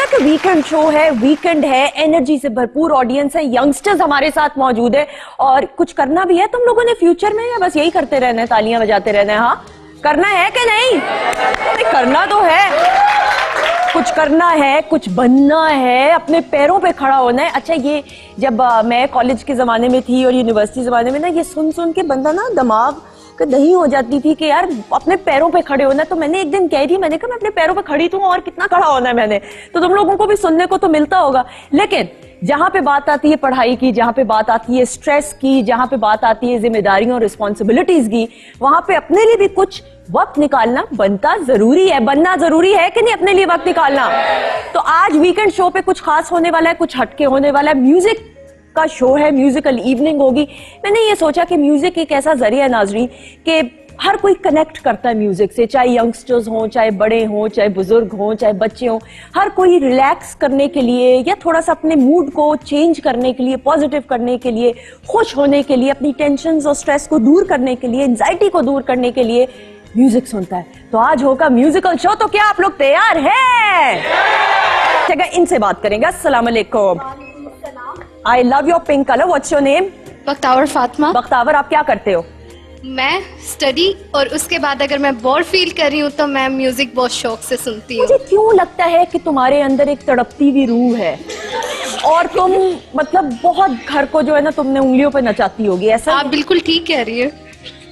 कि weekend show है, weekend है, एनर्जी से भरपूर ऑडियंस है, यंगस्टर्स हमारे साथ मौजूद है और कुछ करना भी है तुम लोगों ने फ्यूचर में, या बस यही करते रहना है, तालियां बजाते रहना है? हाँ, करना है कि नहीं? करना तो है, कुछ करना है, कुछ बनना है, अपने पैरों पे खड़ा होना है। अच्छा, ये जब मैं कॉलेज के जमाने में थी और यूनिवर्सिटी जमाने में ना, ये सुन सुन के बंदा ना दिमाग नहीं हो जाती थी कि यार अपने पैरों पे खड़े होना। तो मैंने एक दिन कह दी, मैंने कहा मैं अपने पैरों पे खड़ी तो हूं और कितना खड़ा होना है मैंने, तो तुम लोगों को भी सुनने को तो मिलता होगा। लेकिन जहां पे बात आती है पढ़ाई की, जहां पे बात आती है स्ट्रेस की, जहां पे बात आती है जिम्मेदारियों और रिस्पॉन्सिबिलिटीज की, वहां पे अपने लिए भी कुछ वक्त निकालना बनता जरूरी है, बनना जरूरी है कि नहीं अपने लिए वक्त निकालना। तो आज वीकेंड शो पे कुछ खास होने वाला है, कुछ हटके होने वाला है, म्यूजिक का शो है, म्यूजिकल इवनिंग होगी। मैंने ये सोचा कि म्यूजिक एक ऐसा जरिया है नाजरीन कि हर कोई कनेक्ट करता है म्यूजिक से, चाहे यंगस्टर्स हों, चाहे बड़े हों, चाहे बुजुर्ग हों, चाहे बच्चे हों। हर कोई रिलैक्स करने के लिए या थोड़ा सा अपने मूड को चेंज करने के लिए, पॉजिटिव करने के लिए, खुश होने के लिए, अपनी टेंशन और स्ट्रेस को दूर करने के लिए, एंजाइटी को दूर करने के लिए म्यूजिक सुनता है। तो आज होगा म्यूजिकल शो, तो क्या आप लोग तैयार हैं? जगह इनसे बात करेंगे। अस्सलाम वालेकुम। I love your pink colour. What's your name? Bakhtawar Fatima. Bakhtawar, आप क्या करते हो? मैं स्टडी और उसके बाद अगर मैं बोर फील कर रही हूँ तो मैं म्यूजिक बहुत शौक से सुनती हूँ। मुझे क्यों लगता है कि तुम्हारे अंदर एक तड़पती हुई रूह है और तुम मतलब बहुत घर को जो है ना तुमने उंगलियों पे नचाती होगी, ऐसा? आप बिल्कुल ठीक कह रही है।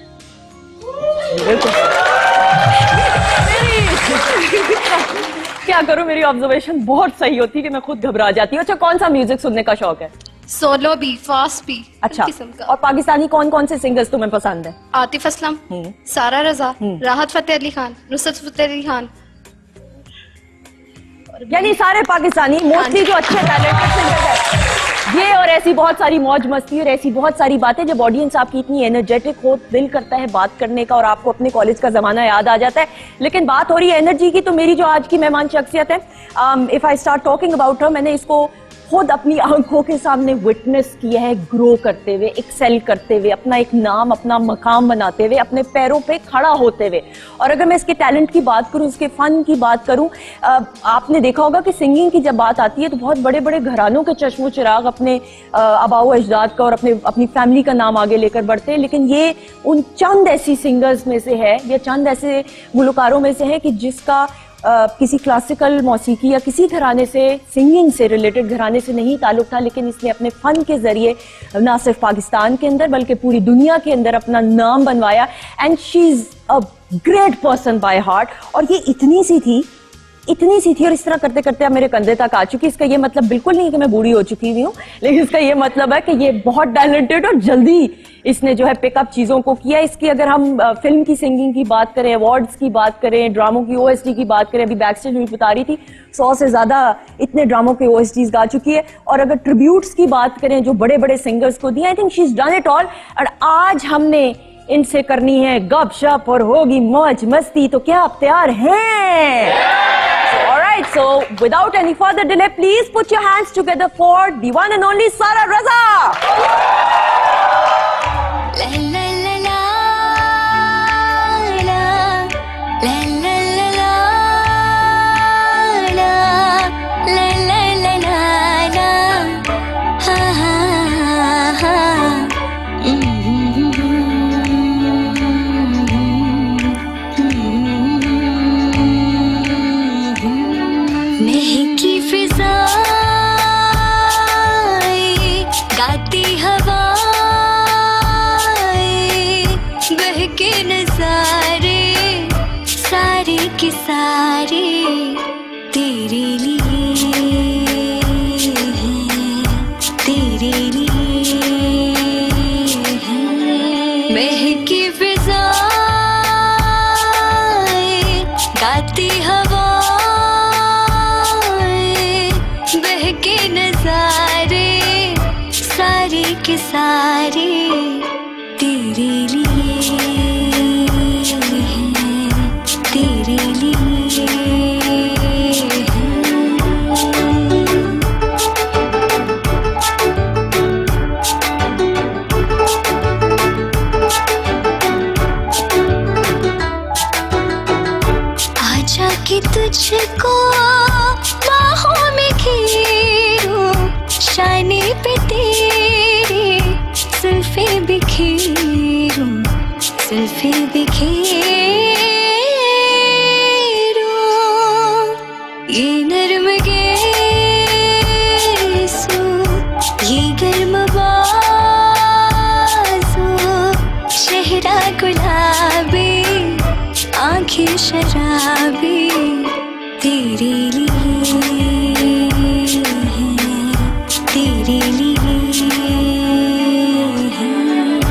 क्या करूं, मेरी ऑब्जर्वेशन बहुत सही होती है कि मैं खुद घबरा जाती हूँ। अच्छा, कौन सा म्यूजिक सुनने का शौक है? सोलो भी, फास्ट भी। अच्छा, और पाकिस्तानी कौन कौन से सिंगर्स तुम्हें पसंद है? आतिफ असलम, सारा रजा, राहत फतेह अली खान, नुसरत फतेह अली खान, यानी सारे पाकिस्तानी मोस्टली जो अच्छे टैलेंटेड सिंगर्स हैं। ये और ऐसी बहुत सारी मौज मस्ती और ऐसी बहुत सारी बातें, जब ऑडियंस आपकी इतनी एनर्जेटिक हो, दिल करता है बात करने का और आपको अपने कॉलेज का जमाना याद आ जाता है। लेकिन बात हो रही है एनर्जी की, तो मेरी जो आज की मेहमान शख्सियत है, if I start talking about her, मैंने इसको खुद अपनी आंखों के सामने विटनेस किया है, ग्रो करते हुए, एक्सेल करते हुए, अपना एक नाम, अपना मकाम बनाते हुए, अपने पैरों पे खड़ा होते हुए। और अगर मैं इसके टैलेंट की बात करूं, इसके फन की बात करूं, आपने देखा होगा कि सिंगिंग की जब बात आती है तो बहुत बड़े बड़े घरानों के चश्मो चिराग अपने आबाओ अजदाद का और अपनी फैमिली का नाम आगे लेकर बढ़ते हैं। लेकिन ये उन चंद ऐसी सिंगर्स में से है या चंद ऐसे गुलकारों में से है कि जिसका किसी क्लासिकल मौसीकी या किसी घराने से, सिंगिंग से रिलेटेड घराने से नहीं ताल्लुक था, लेकिन इसने अपने फन के जरिए ना सिर्फ पाकिस्तान के अंदर बल्कि पूरी दुनिया के अंदर अपना नाम बनवाया। And she is a great person by heart. और ये इतनी सी थी और इस तरह करते करते अब मेरे कंधे तक आ चुकी। इसका ये मतलब बिल्कुल नहीं कि मैं बूढ़ी हो चुकी हुई हूँ, लेकिन इसका ये मतलब है कि ये बहुत टैलेंटेड और जल्दी इसने जो है पिकअप चीजों को किया। इसकी अगर हम फिल्म की सिंगिंग की बात करें, अवार्ड्स की बात करें, ड्रामों की OST की बात करें, अभी बैक स्टेज में बता रही थी 100 से ज्यादा इतने ड्रामों के OSTs गा चुकी है। और अगर ट्रिब्यूट्स की बात करें जो बड़े बड़े सिंगर्स को दिए, I think she is done it all. और आज हमने इनसे करनी है गपशप और होगी मौज मस्ती। तो क्या आप तैयार हैं? Alright, so without any further delay, please put your hands together for the one and only Sara Raza. La la la la la la la la la la la la la la ha ha ha. महकी फिजाएं, गाती हवाएं, बहके नजारे, सारे के सारे तेरे लिए हैं, तेरे लिए हैं। महकी फिजाएं, गाती हवाएं, बहके नजारे, सारे के सारे तेरे लिए हैं, तेरे लिए हैं। आजा कि तुझको बाहों में घेरूं, शाने पे तेरे जुल्फे बिखेरूं, जुल्फे बिखेरूं। ये नर्म गेसू, ये गर्म बाजू, चेहरा गुलाबी, आंखें शराबी, तेरे लिए हैं, तेरे लिए हैं।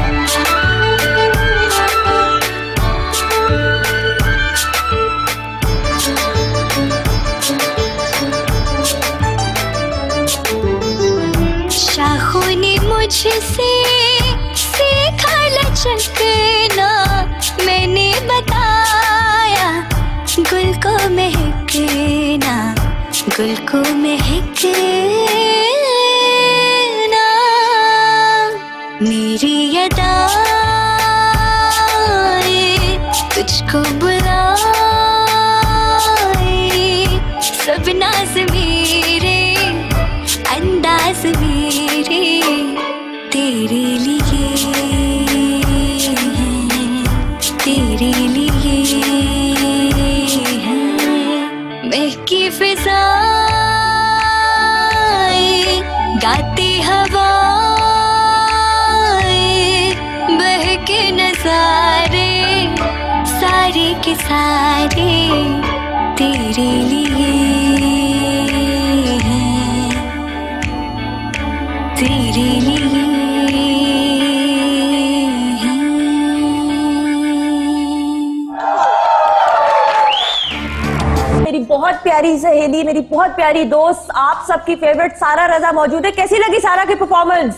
शाखों ने मुझसे सीखा लचकना, मैंने बताया गुल को महकना, गुल को महकना। मेरी अदाएं तुझको बुलाए, सब नाज मेरे, अंदाज मेरे, तेरे लिए हैं, तेरे लिए हैं। महकी फिजाएं, गाती हवाएं, बहके नजारे, सारे के सारे, तेरे लिए हैं, तेरे लिए हैं। मेरी बहुत प्यारी सहेली, मेरी बहुत प्यारी दोस्त, आप सबकी फेवरेट सारा रजा मौजूद है। कैसी लगी सारा की परफॉर्मेंस?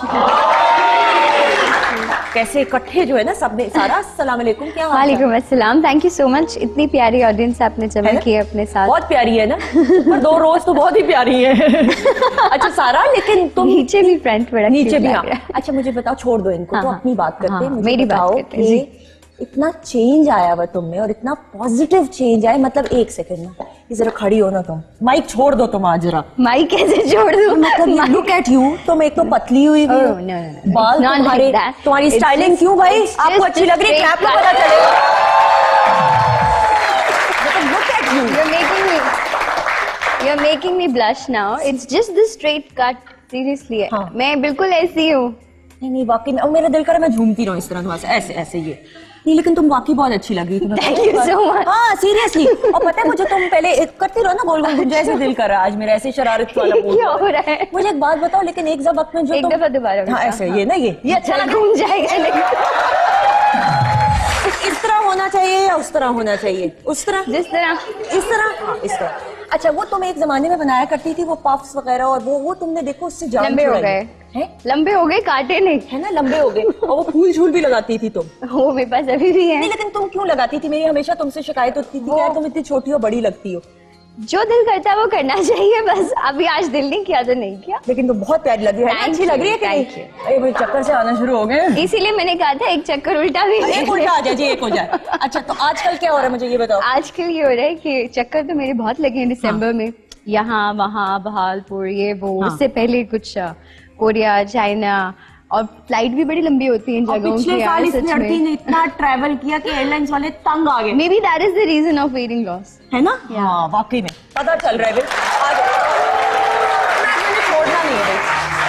कैसे इकट्ठे जो है ना सबने। सारा अस्सलाम वालेकुम, क्या हाल है? वालेकुम अस्सलाम, थैंक यू सो मच। इतनी प्यारी ऑडियंस आपने जमा की है अपने साथ। बहुत प्यारी है ना, पर 2 रोज तो बहुत ही प्यारी है। अच्छा सारा, लेकिन तुम नीचे भी फ्रंट बड़ा नीचे cute भी लग हाँ। रहा है। अच्छा मुझे बताओ, छोड़ दो इनको, हाँ, तो अपनी बात करते हैं। हाँ, मुझे मेरी बात बताओ करते हैं, कि जी। इतना चेंज आया हुआ तुम में और इतना पॉजिटिव चेंज आया, मतलब एक सेकंड ना, ये जरा खड़ी हो ना तुम, माइक छोड़ दो तुम आज जरा। माइक कैसे छोड़ दूं? मतलब लुक एट यू, तुम एक तो पतली हुई हुई हो, Oh, no, no. बाल Not तुम्हारे, like that. तुम्हारी It's स्टाइलिंग just- क्यों भाई it's आपको just अच्छी a लग रही है, straight क्लैप में cut. पता चलेगा। मतलब look at you, You're making me blush now. It's just the straight cut. Seriously, हाँ। मैं बिल्कुल ऐसी हूँ। नहीं वाकई में, और मेरा दिल कर रहा है मैं झूमती रहूं इस तरह तुम्हारे साथ, ऐसे ऐसे ये नहीं, लेकिन तुम वाकई बहुत अच्छी लग रही थी। Thank you so much. हाँ सीरियसली। और पता है मुझे, तुम पहले करती रहो ना गोल गोल, मुझे ऐसे दिल कर रहा है आज मेरा, ऐसे शरारत वाला मूड क्या हो रहा है? मुझे एक बात बताओ, लेकिन एक वक्त में जो एक दफा दोबारा हाँ ऐसे ये ना, ये अच्छा लगा। घूम जाएगा लेकिन इस तरह होना चाहिए या उस तरह होना चाहिए? उस तरह, जिस तरह इस तरह, हाँ इस तरह। अच्छा वो तुम एक जमाने में बनाया करती थी वो पफ्स वगैरह, और वो तुमने देखो उससे जान लंबे हो छुड़ाई गए हैं? लंबे हो गए, काटे नहीं है ना, लंबे हो गए। और वो फूल झूल भी लगाती थी तुम। वो मेरे पास अभी भी है। नहीं लेकिन तुम क्यों लगाती थी? मेरी हमेशा तुमसे शिकायत होती थी कि यार तुम इतनी छोटी हो बड़ी लगती हो। जो दिल करता है वो करना चाहिए बस। अभी आज दिल नहीं किया तो नहीं किया। लेकिन तुम बहुत प्यारी लग रही है, Thank अच्छी लग रही है कि you, नहीं? thank you. अरे भाई चक्कर से आना शुरू हो गए। इसीलिए मैंने कहा था एक चक्कर उल्टा भी ले एक ले। उल्टा आ जाए जी, एक हो जाए। अच्छा तो आजकल क्या हो रहा है मुझे ये बताओ। आजकल ये हो रहा है कि चक्कर तो मेरे बहुत लगे हैं दिसंबर में, यहाँ वहाँ बहालपुर ये वो। हाँ। उससे पहले कुछ कोरिया, चाइना, और फ्लाइट भी बड़ी लंबी होती है इन और जगहों पिछले की। साल इस सच लड़की में ने इतना ट्रैवल किया कि एयरलाइंस वाले तंग आ गए। Maybe that is the reason of weighting loss. है ना? हाँ वाकई में पता चल रहा है भाई। आज मैंने छोड़ना नहीं है भाई।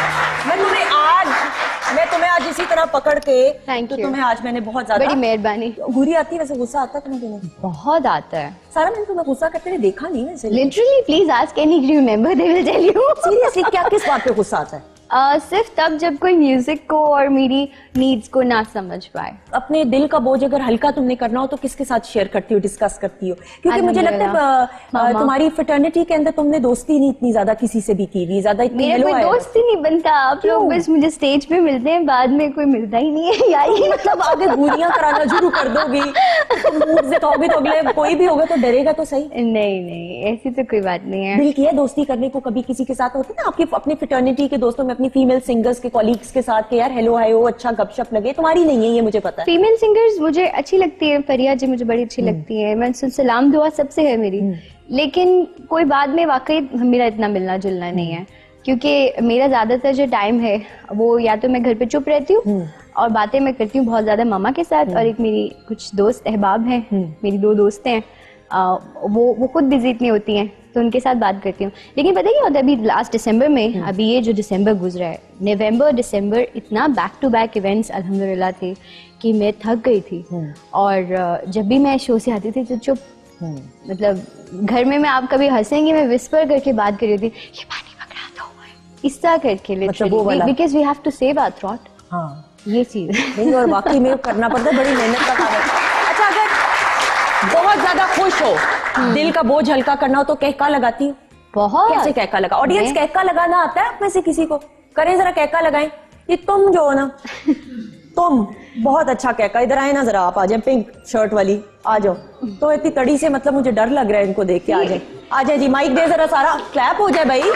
मैं तुम्हें आज इसी तरह पकड़ के, Thank तो you. तुम्हें आज मैंने बहुत ज्यादा बड़ी मेहरबानी। घुरी आती है, वैसे गुस्सा आता है तुम्हें? बहुत आता है। सारा मैंने तुम्हें गुस्सा करते हुए देखा नहीं वैसे। Literally please ask any crew member, they will tell you. Seriously क्या, किस बात पे गुस्सा आता है? सिर्फ तब जब कोई म्यूजिक को और मेरी नीड्स को ना समझ पाए। अपने दिल का बोझ अगर हल्का तुमने करना हो तो किसके साथ शेयर करती हो, डिस्कस करती हो? क्योंकि मुझे लगता है तुम्हारी फ्रेटर्निटी के अंदर तुमने दोस्ती नहीं इतनी ज्यादा किसी से भी की हुई, ज्यादा इतनी मेरा कोई दोस्त ही नहीं बनता। आप लोग बस मुझे स्टेज पे मिलते हैं, बाद में कोई मिलता ही नहीं है यार। ये मतलब आगे घूरियां कराना शुरू कर दोगी, मुंह दिखाओगी तो अगले कोई भी होगा तो डरेगा तो सही। नहीं ऐसी तो कोई बात नहीं है। दिल किया दोस्ती करने को कभी किसी के साथ? होती ना आपकी अपनी फ्रेटर्निटी के दोस्तों में, अपनी फीमेल सिंगर्स के कॉलीग्स के साथ के यार हेलो हाय वो अच्छा गपशप लगे, तुम्हारी नहीं है ये मुझे पता है। फीमेल सिंगर्स मुझे अच्छी लगती है, फरिया जी मुझे बड़ी अच्छी लगती है, मैं सलाम दुआ सबसे है मेरी। लेकिन कोई बाद में वाकई मेरा इतना मिलना जुलना नहीं है, क्योंकि मेरा ज्यादातर जो टाइम है वो या तो मैं घर पे चुप रहती हूँ और बातें मैं करती हूँ बहुत ज्यादा मामा के साथ, और एक मेरी कुछ दोस्त अहबाब हैं, मेरी 2 दोस्तें हैं, वो खुद बिजी इतनी होती हैं तो उनके साथ बात करती हूँ। लेकिन पता है क्या होता है, अभी लास्ट दिसंबर में, अभी ये जो दिसंबर गुजरा है, नवंबर दिसंबर इतना बैक टू बैक इवेंट्स अल्हम्दुलिल्लाह थे कि मैं थक गई थी। और जब भी मैं शो से आती थी तो चुप, मतलब घर में मैं, आप कभी हंसेंगे, मैं विस्पर करके बात कर रही थी, ये पानी पकड़ा दो, इस तरह करके, because we have to save our throat. हाँ, ये चीज नहीं, और वाकई में करना पड़ता है, बड़ी मेहनत का काम है। अच्छा, अगर बहुत ज्यादा खुश हो, दिल का बोझ हल्का करना हो तो कहका लगाती हूँ? बहुत। कैसे कहका लगा? ऑडियंस कहका लगाना आता है आप में से किसी को? करें जरा कहका लगाएं। ये तुम जो हो ना, तुम बहुत अच्छा कहका, इधर आए ना जरा, आप आ जाए, पिंक शर्ट वाली आ जाओ। तो इतनी तड़ी से, मतलब मुझे डर लग रहा है इनको देख के। आ जाए जी, माइक दे जरा, सारा क्लैप हो जाए भाई।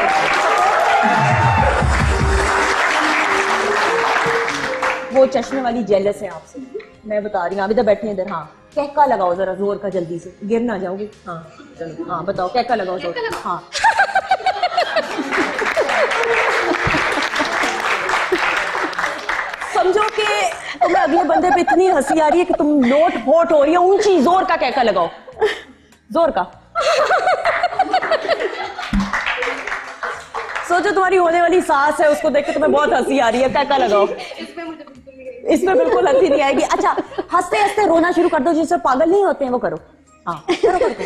वो चश्मे वाली जेलस है आपसे, मैं बता रही हूँ। आप इधर बैठे इधर। हाँ, कहका लगाओ जरा जोर का, जल्दी से, गिर ना जाओगे। हाँ चलो, हाँ बताओ, कहका लगाओ जोर। हाँ समझो कि तुम्हें अगले बंदे पे इतनी हंसी आ रही है कि तुम लोट पोट हो रही हो, ऊंची जोर का कहका लगाओ, जोर का। सोचो तुम्हारी होने वाली सास है, उसको देख के तुम्हें बहुत हंसी आ रही है, कहका लगाओ। इसमें बिल्कुल हंसी नहीं आएगी। अच्छा, हंसते हंसते रोना शुरू कर दो, जिससे पागल नहीं होते हैं वो करो। हाँ करो करो।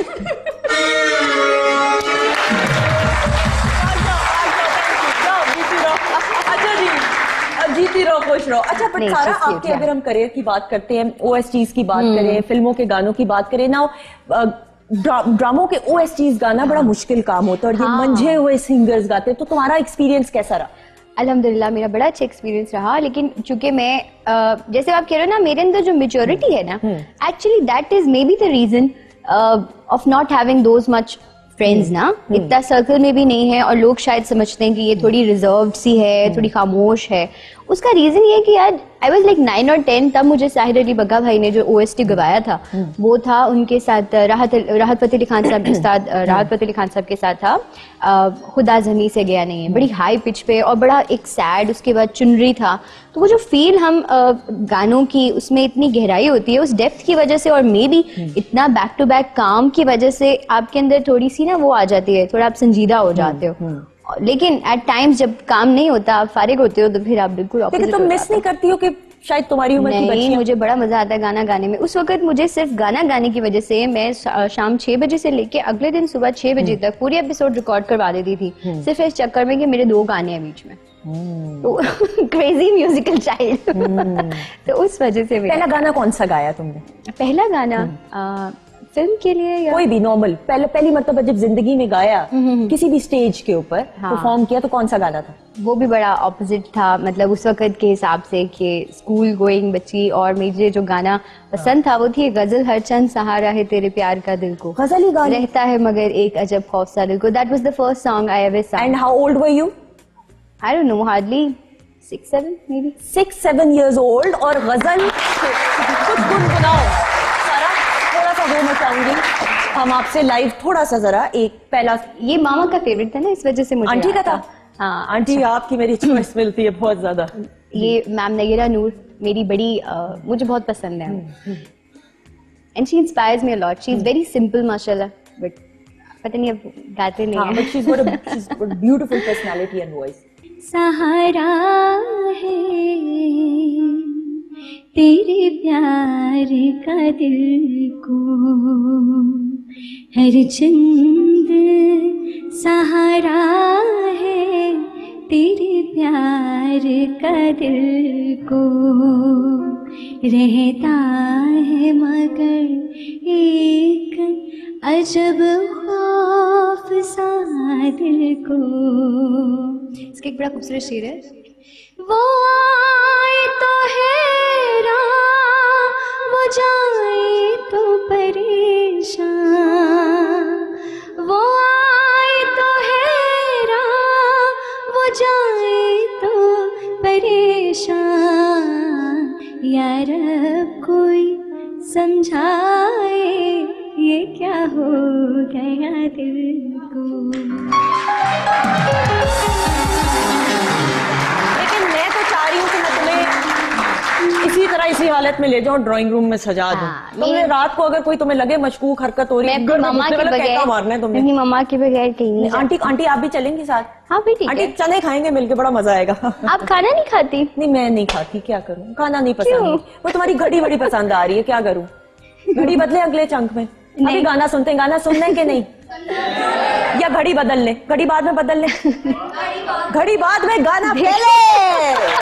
अच्छा जी, जीती रहो, खुश रहो। अच्छा, पर सारा आपके, अगर हम करियर की बात करते हैं, OSTs की बात करें, फिल्मों के गानों की बात करें ना, ड्रामों के OSTs गाना बड़ा मुश्किल काम होता है, और ये मंझे हुए सिंगर्स गाते हैं, तो तुम्हारा एक्सपीरियंस कैसा रहा? अल्हम्दुलिल्लाह मेरा बड़ा अच्छा एक्सपीरियंस रहा, लेकिन चूंकि मैं जैसे आप कह रहे हो ना, मेरे अंदर जो मेच्योरिटी है ना, actually that is maybe the reason of not having those much friends ना, इतना सर्कल में भी नहीं है, और लोग शायद समझते हैं कि ये थोड़ी रिजर्व्ड सी है, थोड़ी खामोश है। उसका रीजन ये है कि यार आई वाज लाइक 9 और 10, तब मुझे साहिर अली बग्गा भाई ने जो OST गवाया था, वो था उनके साथ राहत फतेह अली खान साहब के साथ, राहत फतेह अली खान साहब के साथ था खुदा ज़मीं से गया नहीं है, बड़ी हाई पिच पे और बड़ा एक सैड, उसके बाद चुनरी था। तो वो जो फील हम गानों की, उसमें इतनी गहराई होती है उस डेप्थ की वजह से, और मे बी इतना बैक टू बैक काम की वजह से आपके अंदर थोड़ी सी ना वो आ जाती है, थोड़ा आप संजीदा हो जाते हो। लेकिन एट टाइम्स जब काम नहीं होता, आप फारिग होते हो, तो फिर आप बिल्कुल लेकिन तुम मिस नहीं करती हो कि शायद तुम्हारी उम्र की बच्ची? नहीं, मुझे बड़ा मजा आता है गाना गाने में। उस वक्त मुझे सिर्फ गाना गाने की वजह से मैं शाम 6 बजे से लेके अगले दिन सुबह 6 बजे तक पूरी एपिसोड रिकॉर्ड करवा देती थी, सिर्फ इस चक्कर में कि मेरे 2 गाने हैं बीच में। तो क्रेजी म्यूजिकल चाइल्ड। तो उस वजह से। पहला गाना कौन सा गाया तुमने? पहला गाना फिल्म के लिए या कोई भी नॉर्मल, पहली मतलब जब जिंदगी में गाया किसी भी स्टेज के ऊपर परफॉर्म किया, तो कौन सा गाना था? वो भी बड़ा ऑपोजिट था, मतलब उस वक्त के हिसाब से कि स्कूल गोइंग बच्ची, और मुझे जो गाना पसंद था वो थी गजल, हर चंद सहारा है तेरे प्यार का दिल को, गजल ही गाना रहता है मगर एक अजब खौफ सा दिल को। That was the first song I ever sang. And how old were you? I don't know, hardly 6-7 maybe. 6-7 years old। और गजल कुछ गुनगुनाओ सारा, थोड़ा सा वो मैं चाहूंगी हम आपसे लाइव, थोड़ा सा जरा एक पहला। ये मामा का फेवरेट था ना, इस वजह से मुझे आंटी का था। हाँ, आंटी आपकी मेरी चॉइस मिलती है बहुत ज्यादा। ये मैम नयरा नूर मेरी बड़ी मुझे बहुत पसंद है, and she inspires me a lot. She is very simple माशाल्लाह, बट पता नहीं अब गाते नहीं है। But she is got a beautiful personality and voice. सहारा है तेरे प्यार का दिल को, हर चंद सहारा है तेरे प्यार का दिल को, रहता है मगर एक अजब खौफ सा दिल को। इसका एक बड़ा खूबसूरत शेर है। वो आए तो हैरान, वो जाए तो परेशान, वो आए तो हैरान, वो जाए तो परेशान, यार कोई समझाए ये क्या हो गया दिल हालत में ले जाओ ड्राइंग रूम में सजा दो। हाँ, तुमने रात को अगर कोई तुम्हें लगे मशकूक हरकत हो रही है, मैं अपनी मम्मा के बगैर, मारना है तुमने। अपनी मम्मा के बगैर कहीं नहीं आंटी आंटी आप भी चलेंगी साथ? हाँ भी ठीक आंटी है। चने खाएंगे मिलके, बड़ा मजा आएगा। आप खाना नहीं खाती? नहीं मैं नहीं खाती, क्या करूं, खाना नहीं पसंद। वो तुम्हारी घड़ी बड़ी पसंद आ रही है, क्या करूं? घड़ी बदले अगले चंक में। अभी गाना सुनते हैं, गाना सुनना है कि नहीं? या घड़ी बदल ले? घड़ी बाद में बदल ले। घड़ी बाद में, गाना पहले।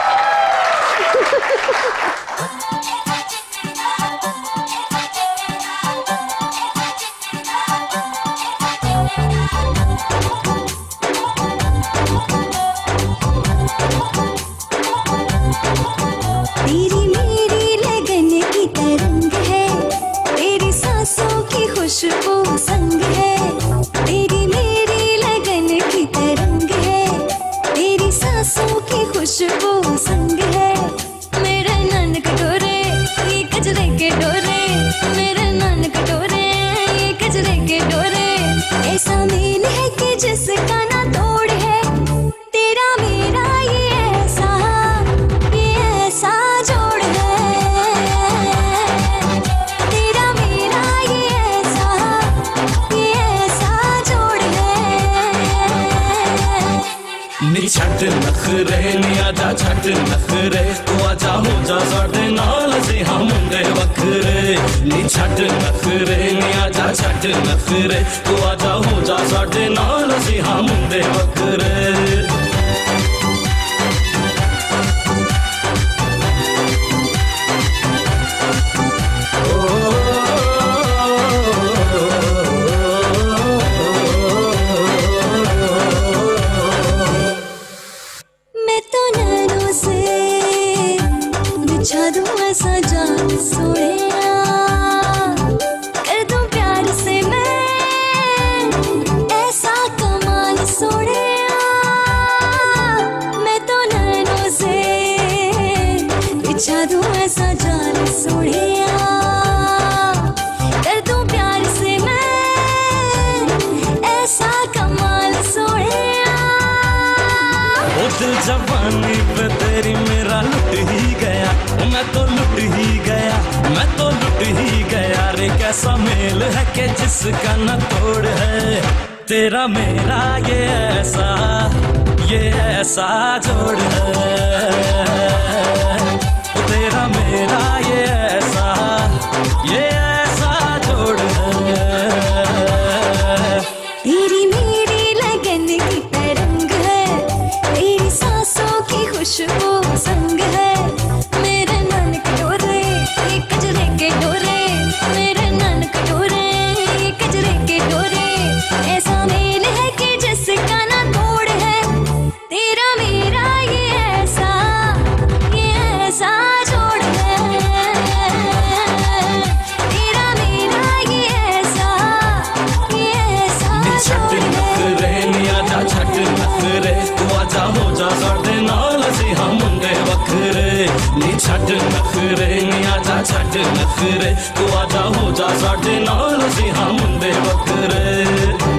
तेरी मेरी लगन की तरंग है, तेरी सांसों की खुशबू संग है। तेरी मेरी लगन की तरंग है, तेरी सांसों की खुशबू संग है। मेरे नैन कटोरे ये कजरे के डोरे, मेरे नैन कटोरे ये कजरे के डोरे। ऐसा मेल है कि जिसका ना तोड़ है, तेरा मेरा ये ऐसा जोड़ है। तेरा मेरा ये ऐसा जोड़ है। नी छट नखरे नी आजा छट नखरे, तू आजा हो जा साडे नाल असीं हां मुंडे वखरे। नी छट नखरे नी आजा छट नखरे, तू आजा हो जा साडे नाल असीं हां मुंडे वखरे। मैं तो नैनों से बिछा दूं ऐसा जाल सोया, कर दूं प्यार से मैं ऐसा कमाल सोया। मैं तो नैनों से बिछा दूं ऐसा जाल सोया, कर दूं प्यार से मैं ऐसा कमाल सोया। दिल जवानी पे तेरी मेरा लुट ही गया, मैं तो लुट ही गया, मैं तो लुट ही गया रे। कैसा मेल है कि जिसका न तोड़ है, तेरा मेरा ये ऐसा जोड़ है। तेरा मेरा ये ऐसा जोड़ है। तेरी मेरी लगन की तरंग है, तेरी सांसों की खुशबू संग है। मेरे नैन कटोरे ये कजरे के डोरे, मेरे नैन कटोरे ये कजरे के डोरे। ऐसा मेल है कि जिसका ना तोड़ है, तेरा मेरा ये ऐसा जोड़ है। तेरा मेरा ये ऐसा छट जोड़ है। नखरे नी आजा छट नखरे, तू आजा हो जा साडे नाल असीं हां मुंडे वखरे। नी छट नखरे नी आजा छट नखरे, तू आजा हो जा साडे नाल असीं हां मुंडे वखरे।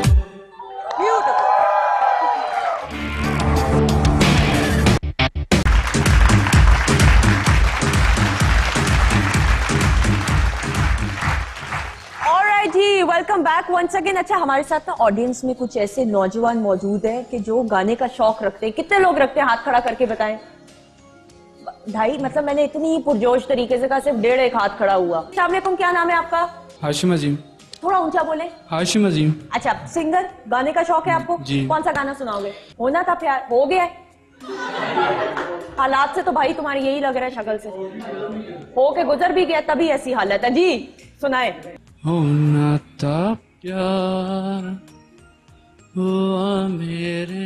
ऑलराइट जी, वेलकम बैक वंस अगेन। अच्छा, हमारे साथ ना ऑडियंस में कुछ ऐसे नौजवान मौजूद हैं कि जो गाने का शौक रखते हैं। कितने लोग रखते हैं, हाथ खड़ा करके बताएं। 2.5, मतलब मैंने इतनी पुरजोश तरीके से कहा, सिर्फ 1.5 हाथ खड़ा हुआ। अस्सलाम वालेकुम, क्या नाम है आपका? हाशिम अजीम। थोड़ा ऊंचा बोले। हाशिम अजीम। अच्छा, सिंगर, गाने का शौक है आपको? जी। कौन सा गाना सुनाओगे? होना था प्यार, हो गया है? हालात से तो भाई तुम्हारी यही लग रहा है, शक्ल से हो के गुजर भी गया, तभी ऐसी हालत है। जी सुनाए। होना था प्यार हुआ मेरे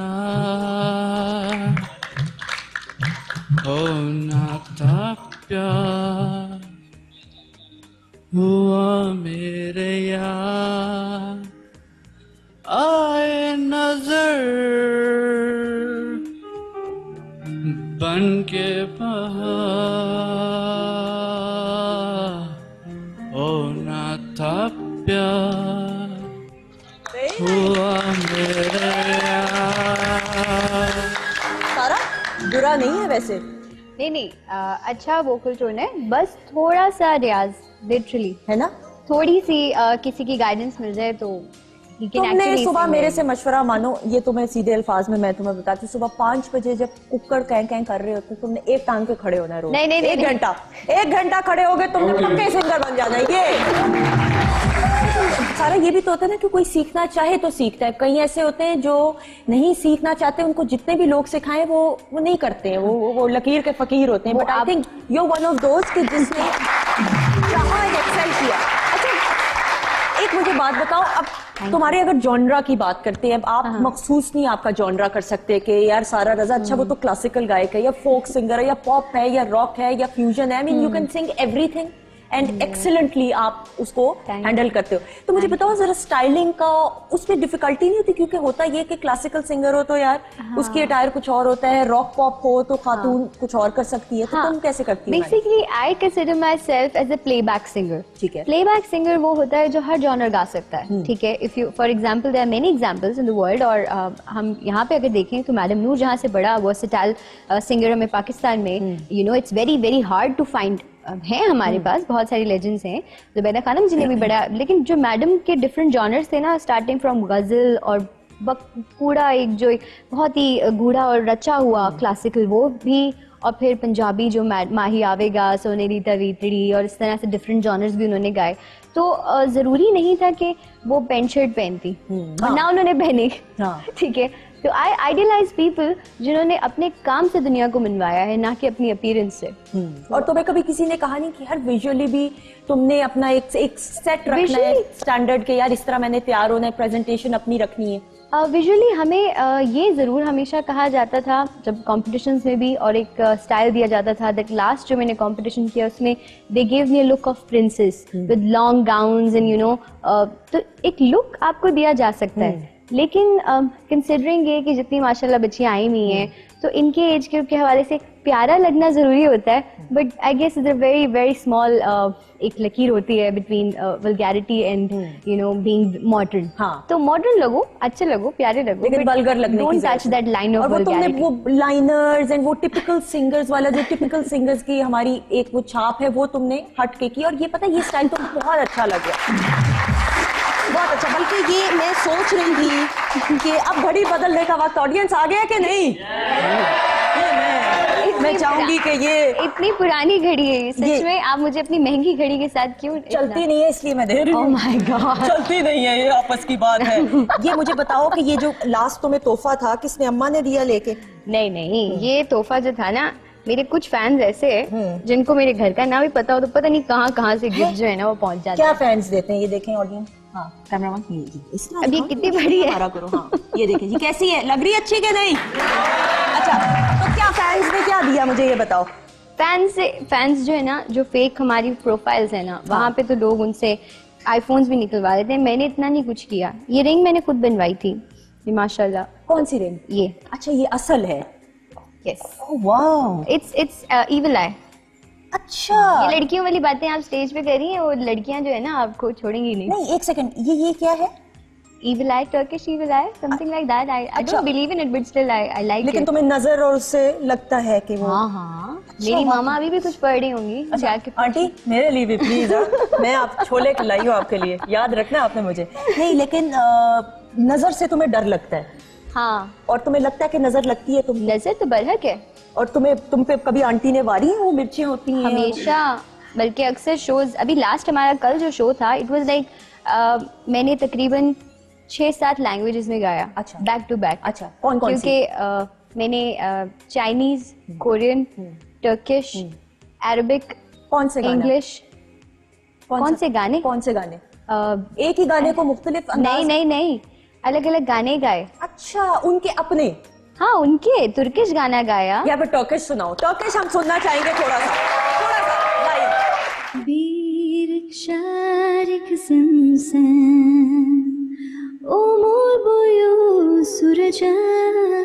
यार, होना था प्यार हुआ मेरे यार। आए नजर बन के बहार, होना था प्यार हुआ मेरे यार। सारा बुरा नहीं है वैसे, नहीं अच्छा वोकल टोन है, बस थोड़ा सा रियाज लिटरली है ना। थोड़ी सी किसी की गाइडेंस मिल जाए तो he can तुमने actually सुबह sing मेरे well. से मशवरा मानो, ये तुम्हें सीधे अल्फाज में मैं तुम्हें बताती हूँ, सुबह 5 बजे जब कुकर कैं कैं कर रहे होते तुमने एक टांग पे खड़े होना है रोज। नहीं, एक घंटा खड़े हो गए तुमने पक्के सिंगर बन जाना है। ये सारा ये भी तो होता है ना कि कोई सीखना चाहे तो सीखता है, कई ऐसे होते हैं जो नहीं सीखना चाहते, उनको जितने भी लोग सिखाएं वो नहीं करते हैं, वो लकीर के फकीर होते हैं। But I think you one of दोस्त कि जिसने एक्सेल किया। अच्छा एक मुझे बात बताओ, अब तुम्हारे अगर जॉनरा की बात करते हैं, अब आप मखसूस नहीं आपका जॉनरा कर सकते कि यार सारा रजा अच्छा वो तो क्लासिकल गायक है या फोक सिंगर है या पॉप है या रॉक है या फ्यूजन है, I mean you can sing everything and excellently आप उसको हैंडल करते हो। तो मुझे बताओ जरा स्टाइलिंग का उसमें डिफिकल्टी नहीं होती? क्योंकि होता ये कि क्लासिकल सिंगर हो तो यार उसकी अटायर कुछ और होता है, रॉक पॉप हो तो खातून कुछ और कर सकती है, तो तुम कैसे करती हो? Basically I consider myself as a playback singer. ठीक है, प्लेबैक सिंगर वो होता है जो हर जॉनर गा सकता है। ठीक है, if you for example there are many examples in the world, और हम यहाँ पे अगर देखें तो मैडम नूर जहाँ से बड़ा वर्सेटाइल सिंगर हमें पाकिस्तान में, you know it's very very hard to find हैं हमारे पास बहुत सारी लेजेंड्स हैं, ज़ुबैदा खानम जिन्हें भी बड़ा, लेकिन जो मैडम के डिफरेंट जॉनर्स थे ना, स्टार्टिंग फ्रॉम गजल और पूरा एक जो बहुत ही गूढ़ा और रचा हुआ क्लासिकल वो भी, और फिर पंजाबी जो माही आवेगा, सोनेरी तवीतड़ी, और इस तरह से डिफरेंट जॉनर्स भी उन्होंने गाए। तो जरूरी नहीं था कि वो पेंट शर्ट पहनती और ना उन्होंने पहनी। ठीक है, तो आई आइडियलाइज पीपल जिन्होंने अपने काम से दुनिया को मनवाया है, ना कि अपनी अपीयरेंस से। और तुम्हें कभी किसी ने कहा नहीं कि हर विजुअली भी तुमने अपना एक सेट रखना है स्टैंडर्ड के, यार इस तरह मैंने तैयार होना है, प्रेजेंटेशन अपनी रखनी है? विजुअली हमें ये ज़रूर हमेशा कहा जाता था जब कॉम्पिटिशन्स में भी, और एक स्टाइल दिया जाता था दैट लास्ट जो मैंने कॉम्पिटिशन किया उसमें they give me a look of princess with long gowns and you know, तो एक लुक आपको दिया जा सकता है। लेकिन कंसिडरिंग ये कि जितनी माशाल्लाह बच्चियां आई हुई हैं तो इनके एज ग्रुप के हवाले से प्यारा लगना जरूरी होता है, but I guess it's a very very small एक लकीर होती है between vulgarity and you know being modern. हाँ, तो मॉडर्न लगो, अच्छे लगो, प्यारे लगो, लेकिन वल्गर लगने की don't touch that line of vulgarity. वो लाइनर्स एंड वो टिपिकल सिंगर्स वाला, जो टिपिकल सिंगर्स की हमारी एक वो छाप है, वो तुमने हट के की, और ये पता ये स्टाइल तो बहुत अच्छा लग गया, बहुत अच्छा। बल्कि ये मैं सोच रही थी कि अब घड़ी बदलने का वक्त, ऑडियंस आ गया कि नहीं? मैं चाहूंगी कि ये इतनी पुरानी घड़ी है सच में, आप मुझे अपनी महंगी घड़ी के साथ क्यों? चलती नहीं है इसलिए मैं दे रही हूँ। ओह माय गॉड, चलती नहीं है, ये आपस की बात है। ये मुझे बताओ कि ये जो लास्ट तुम्हें तोहफा था किसने, अम्मा ने दिया लेके? नहीं, ये तोहफा जो था ना, मेरे कुछ फैंस ऐसे हैं जिनको मेरे घर का ना भी पता हो तो पता नहीं कहाँ से गिफ्ट जो है ना वो पहुंच जाता है। क्या फैंस देते हैं ये देखें ऑडियंस? हाँ कैमरामैन, ये अब ये कितनी बड़ी है, करो। हाँ ये देखें जी, कैसी है, लग रही है अच्छी के नहीं? अच्छा तो क्या फैंस ने क्या दिया मुझे ये बताओ? फैंस जो है ना, जो फेक हमारी प्रोफाइल्स है ना, वहाँ पे तो लोग उनसे आईफोन्स भी निकलवा देते हैं। मैंने इतना नहीं कुछ किया, ये रिंग मैंने खुद बनवाई थी, ये माशाल्लाह। कौन सी रिंग? ये। अच्छा ये असल है? Yes. Wow, it's evil eye. अच्छा, ये लड़कियों वाली बातें आप स्टेज पे कर रही हैं, वो लड़कियां जो है ना आपको छोड़ेंगी नहीं। नहीं एक सेकंड, ये क्या है? Evil eye, Turkish evil eye, something like that. I don't believe in it, but still I like it. लेकिन तुम्हें नजर और उससे लगता है कि वो? हाँ, मेरी मामा अभी भी कुछ पढ़ रही होंगी। अच्छा आंटी मेरे लिए भी प्लीज, मैं आप छोले लाई हूँ आपके लिए, याद रखना आपने मुझे। नहीं लेकिन नजर से तुम्हें डर लगता है? हाँ। और तुम्हें लगता है कि नजर लगती है? तुम नजर तो बरहक है। और तुम पे कभी आंटी ने वारी है वो मिर्चें होती हैं? हमेशा, बल्कि अक्सर शोज, अभी लास्ट हमारा कल जो शो था, इट वाज लाइक मैंने तकरीबन 6-7 लैंग्वेजेस में गाया। अच्छा, बैक टू बैक। अच्छा कौन क्योंकि मैंने चाइनीज, कोरियन, टर्किश, अरबिक, कौन से इंग्लिश, कौन से गाने एक ही गाने को मुख्तलिफ अंदाज? नहीं, अलग अलग गाने गाए। अच्छा उनके अपने? हाँ उनके, तुर्किश गाना गाया। या फिर टर्किश सुनाओ, टर्किश हम सुनना चाहेंगे थोड़ा सा live. Bir şarik sen umur boyu süreceğim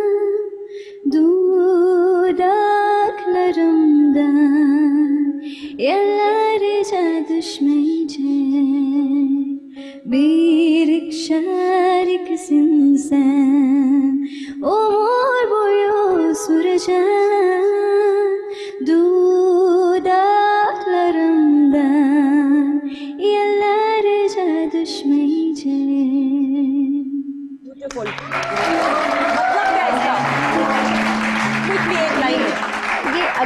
dudaklarımdan yerlere düşmeyecek. Bir şariksin sen umur boyu süreceğim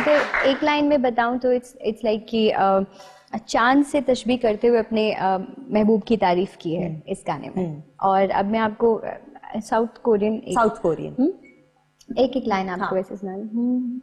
अगर एक लाइन में बताऊं तो इट्स लाइक कि चांद से तशबीह करते हुए अपने महबूब की तारीफ की है इस गाने में। और अब मैं आपको साउथ कोरियन एक एक लाइन आपको ऐसे सुना रही।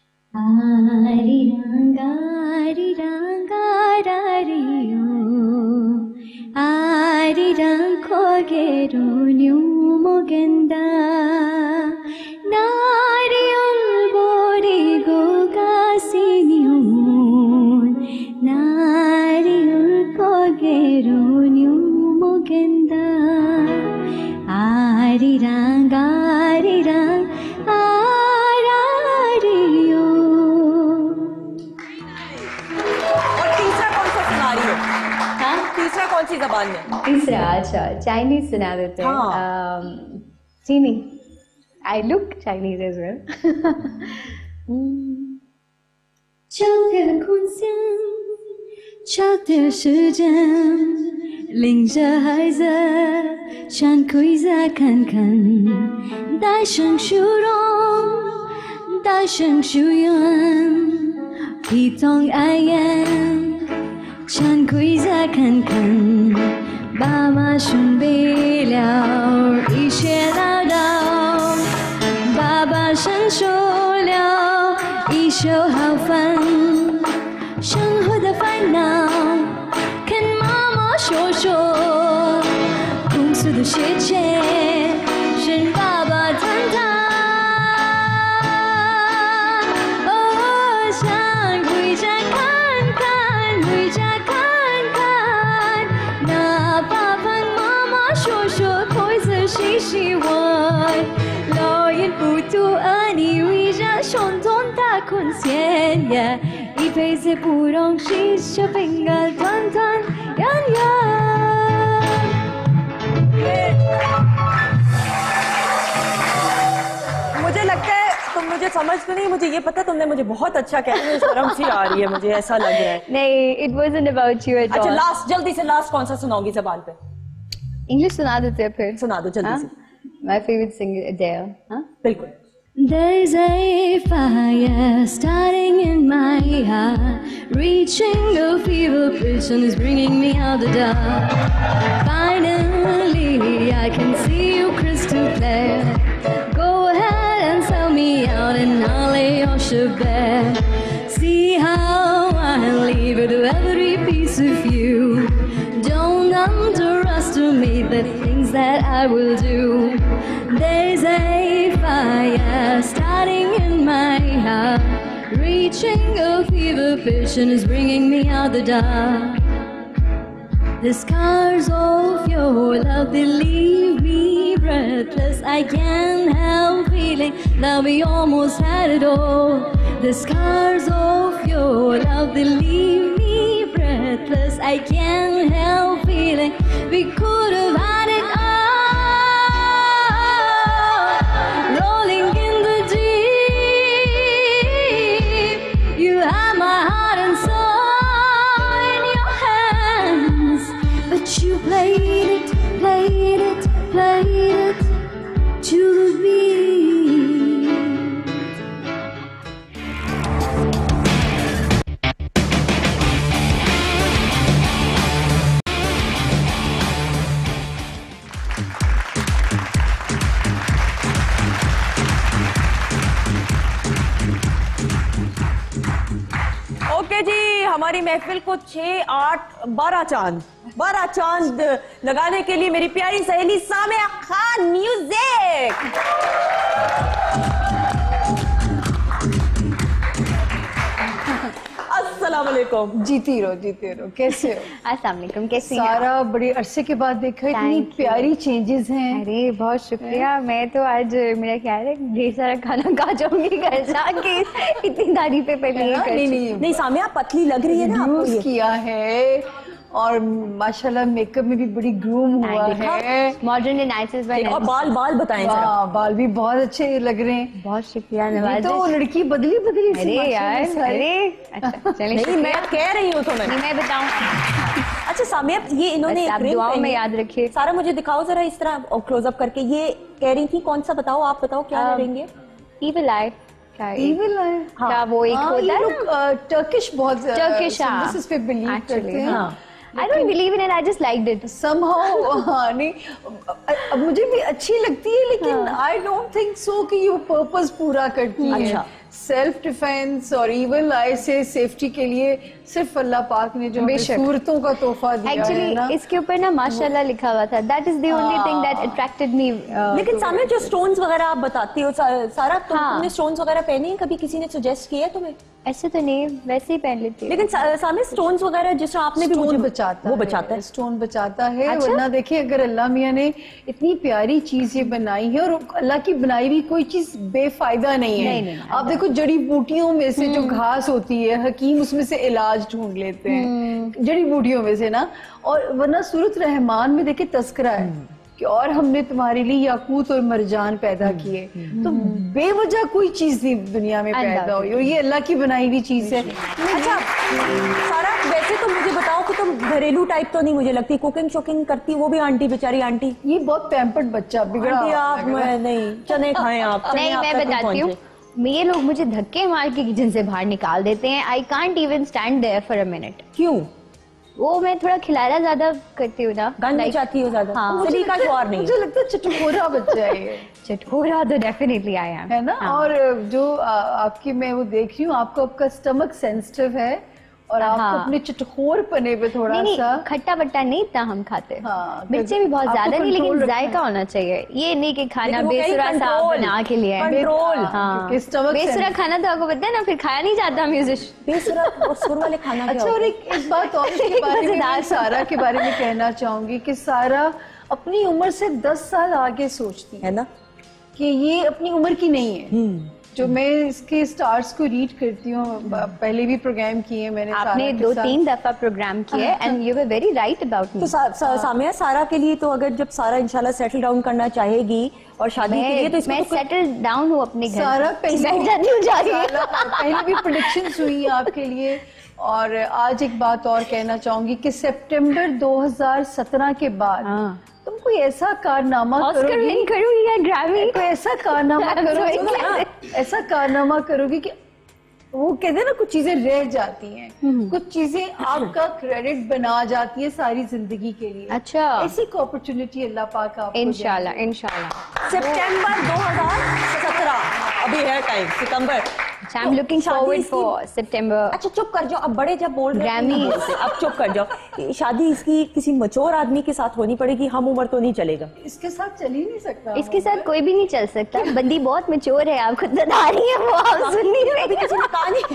जबान में तीसरा अच्छा चाइनीज सुना देते हैं। चीनी I look Chinese as well. 秋天的空巷，秋天的时间，淋着孩子，想回家看看，大声笑容，大声祝愿，一同爱眼。 想回家看看，爸妈准备了一些唠叨，爸爸伸手了一手好饭，生活的烦恼跟妈妈说说，公司的事情跟爸爸谈谈。 谁喜欢？老眼不读啊，你为啥胸痛大困线呀？一辈子不容易，小朋友团团圆圆。 मुझे लगता है तुम मुझे समझ तो नहीं, मुझे ये पता तुमने मुझे बहुत अच्छा कहा है, शर्म सी आ रही है मुझे, ऐसा लग रहा है। नहीं, it wasn't about you at all. अच्छा लास्ट जल्दी से लास्ट कौन सा सुनाओगी जबान पे? इंग्लिश सुना देते हैं फिर। सुना दो जल्दी से। My favorite singer Adele. हाँ बिल्कुल। There's a fire starting in my heart, reaching a fever pitch and is bringing me out the dark. Finally, I can see you crystal clear. Go ahead and sell me out and I'll lay your ship bare. See how I leave it to every piece of you. Don't underestimate the things that I will do. There's a fire starting in my heart, reaching a fever pitch and is bringing me out the dark. The scars of your love, they leave me breathless. I can't help feeling that we almost had it all. The scars of your love, they leave me breathless. I can't help feeling we could have had it all. Rolling in the deep, you had my heart and soul in your hands, but you played it, played it, played it to the beat. Okay जी, हमारी महफिल को 6, 8, 12 चांद लगाने के लिए मेरी प्यारी सहेली सामिया खान म्यूजिक। अस्सलाम वालेकुम। जीती रहो, कैसे हो? अस्सलाम वालेकुम, कैसी हैं? सारा बड़ी अरसे के बाद देखा, इतनी Thank you. प्यारी चेंजेस हैं। अरे बहुत शुक्रिया। मैं तो आज मेरा ख्याल है ढेर सारा खाना खा जाऊंगी घर जाके, इतनी तारीफें पहले ये कर चुकी। नहीं सामिया पतली लग रही है ना आपको यूज ये। किया है और माशाल्लाह मेकअप में भी बड़ी ग्रूम हुआ है। मॉडर्न एनालिसिस और बाल बताएं जरा। वाह, बाल भी बहुत अच्छे लग रहे हैं। बहुत शुक्रिया ये नवाज। तो लड़की बदली सी अरे माशाल्लाह यार, सारी। अरे अच्छा चलिए। नहीं मैं कह रही हूँ तुम्हें। नहीं मैं बताऊं। अच्छा सामिया, ये इन्होंने बस आप एक दुआओं ring में पहनी। याद रखिए। सारा मुझे दिखाओ जरा इस तरह क्लोज अप करके। ये कह रही थी कौन सा बताओ, आप बताओ क्या रिंग है? Evil Eye। क्या Evil Eye? क्या वो एक होता ये है लोग टर्किश बहुत Turkish, हाँ. synthesis पे बिलीव करते हैं। हाँ. I don't believe in it. I just liked it. somehow हाँ नहीं अब मुझे भी अच्छी लगती है लेकिन I don't think so कि ये पर्पस पूरा करती है। अच्छा. सेल्फ डिफेंस और इविल आई से सेफ्टी के लिए सिर्फ अल्लाह पाक ने जो हमें बेशक। सूरतों का तोहफा दिया है ना। Actually, इसके ऊपर ना माशाल्लाह लिखा हुआ था. That is the only thing that attracted me. लेकिन सामने जो स्टोन्स वगैरह आप बताती हो सारा हाँ. तुमने स्टोन्स वगैरह पहने हैं कभी किसी ने सजेस्ट किया है तुम्हें? ऐसे तो नहीं, वैसे ही पहन लेती हूँ. लेकिन सामने स्टोन्स वगैरह जिस तरह आपने भी स्टोन मुझे बचाता वो है, बचाता है। स्टोन बचाता है। अच्छा? वरना देखिए अगर अल्लाह मियाँ ने इतनी प्यारी चीज ये बनाई है और अल्लाह की बनाई हुई कोई चीज बेफायदा नहीं है। नहीं, आप देखो जड़ी बूटियों में से जो घास होती है हकीम उसमें से इलाज ढूंढ लेते हैं जड़ी बूटियों में से ना। और वरना सूरत रहमान में देखिए तस्करा है कि और हमने तुम्हारे लिए याकूत और मरजान पैदा किए। तो बेवजह कोई चीज नहीं दुनिया में पैदा हुई और ये अल्लाह की बनाई हुई चीज है। अच्छा सारा वैसे तो मुझे बताओ कि तुम घरेलू टाइप तो नहीं मुझे लगती, कुकिंग शोकिंग करती वो भी आंटी बेचारी आंटी। ये बहुत पैम्पर्ड बच्चा बिगड़ा आंटी हुआ आप लग रहा है। नहीं चने खाएं आप चने नहीं, आप मैं तक नहीं बताती हूँ. पहुंचे। ये लोग मुझे धक्के मार के किचन से बाहर निकाल देते हैं. I can't even stand there for a minute. क्यों? वो मैं थोड़ा खिलाना ज्यादा करती हूँ ना. गान नहीं Like, चाहती हो ज्यादा? हाँ. सलीका जो और नहीं मुझे लगता है चटखोरा बच्चा है ये। चटकोरा तो डेफिनेटली आया है ना। और जो आपकी मैं वो देख रही हूँ आपको आपका स्टमक सेंसिटिव है और आपको हाँ. अपने चटखोर पने पे थोड़ा नहीं सा खट्टा बट्टा नहीं इतना हम खाते. हाँ, मिर्चे भी बहुत आपको ज्यादा नहीं, control लेकिन रखना जायका होना चाहिए. ये नहीं कि खाना लेकिन वो कहीं बेसुरा सा control, बना के लिए. control. हाँ. क्योंकि stomach बेसुरा sensitive. खाना तो आपको पता है ना, फिर खाया नहीं जाता म्यूजिक. बेसुरा और सुर वाले खाना क्या अच्छा। और होता है? एक बात और इसके बारे में मजेदार मैं सारा के बारे में कहना चाहूंगी कि सारा अपनी उम्र से 10 साल आगे सोचती है है ना कि ये अपनी उम्र की नहीं है। जो मैं इसके स्टार्स को रीड करती हूँ पहले भी प्रोग्राम किए मैंने आपने सारा के 2-3 साथ। दफा प्रोग्राम किया and you were very right about to me. Samia सारा के लिए तो अगर जब सारा इंशाल्लाह सेटल डाउन करना चाहेगी और शादी के लिए तो इसमें मैं तो कुछ- सेटल डाउन हूँ अपने घर. सारा पहले बैठ जाती हूँ जाके. पहले भी प्रेडिक्शंस हुई आपके लिए। और आज एक बात और कहना चाहूंगी कि सितंबर 2017 के बाद हाँ. तुम कोई ऐसा कारनामा ऑस्कर करोगी विन करूंगी या ग्रैमी. कोई ऐसा कारनामा I'm so करोगी excited. ऐसा कारनामा करोगी कि वो कहते हैं ना कुछ चीजें रह जाती हैं कुछ चीजें आपका क्रेडिट बना जाती है सारी जिंदगी के लिए। अच्छा. ऐसी अपॉर्चुनिटी अल्लाह पाक आपको इंशाल्लाह इंशाल्लाह. सितंबर 2017 अभी है टाइम सितंबर। आई एम लुकिंग शादी फॉरवर्ड इसकी- फॉर सितंबर. अच्छा चुप कर जाओ, अब बड़े जब बोल रहे हैं Grammys. तो बोलते हैं। अब चुप कर जाओ कि शादी इसकी किसी मचोर आदमी के साथ होनी पड़ेगी, हम उम्र तो नहीं चलेगा। इसके साथ चल ही नहीं सकता। इसके साथ कोई भी नहीं चल सकता. बंदी बहुत मैच्योर है, आप खुद बता रही है वो आप सुननी अभी में. किसी ने कहा नहीं।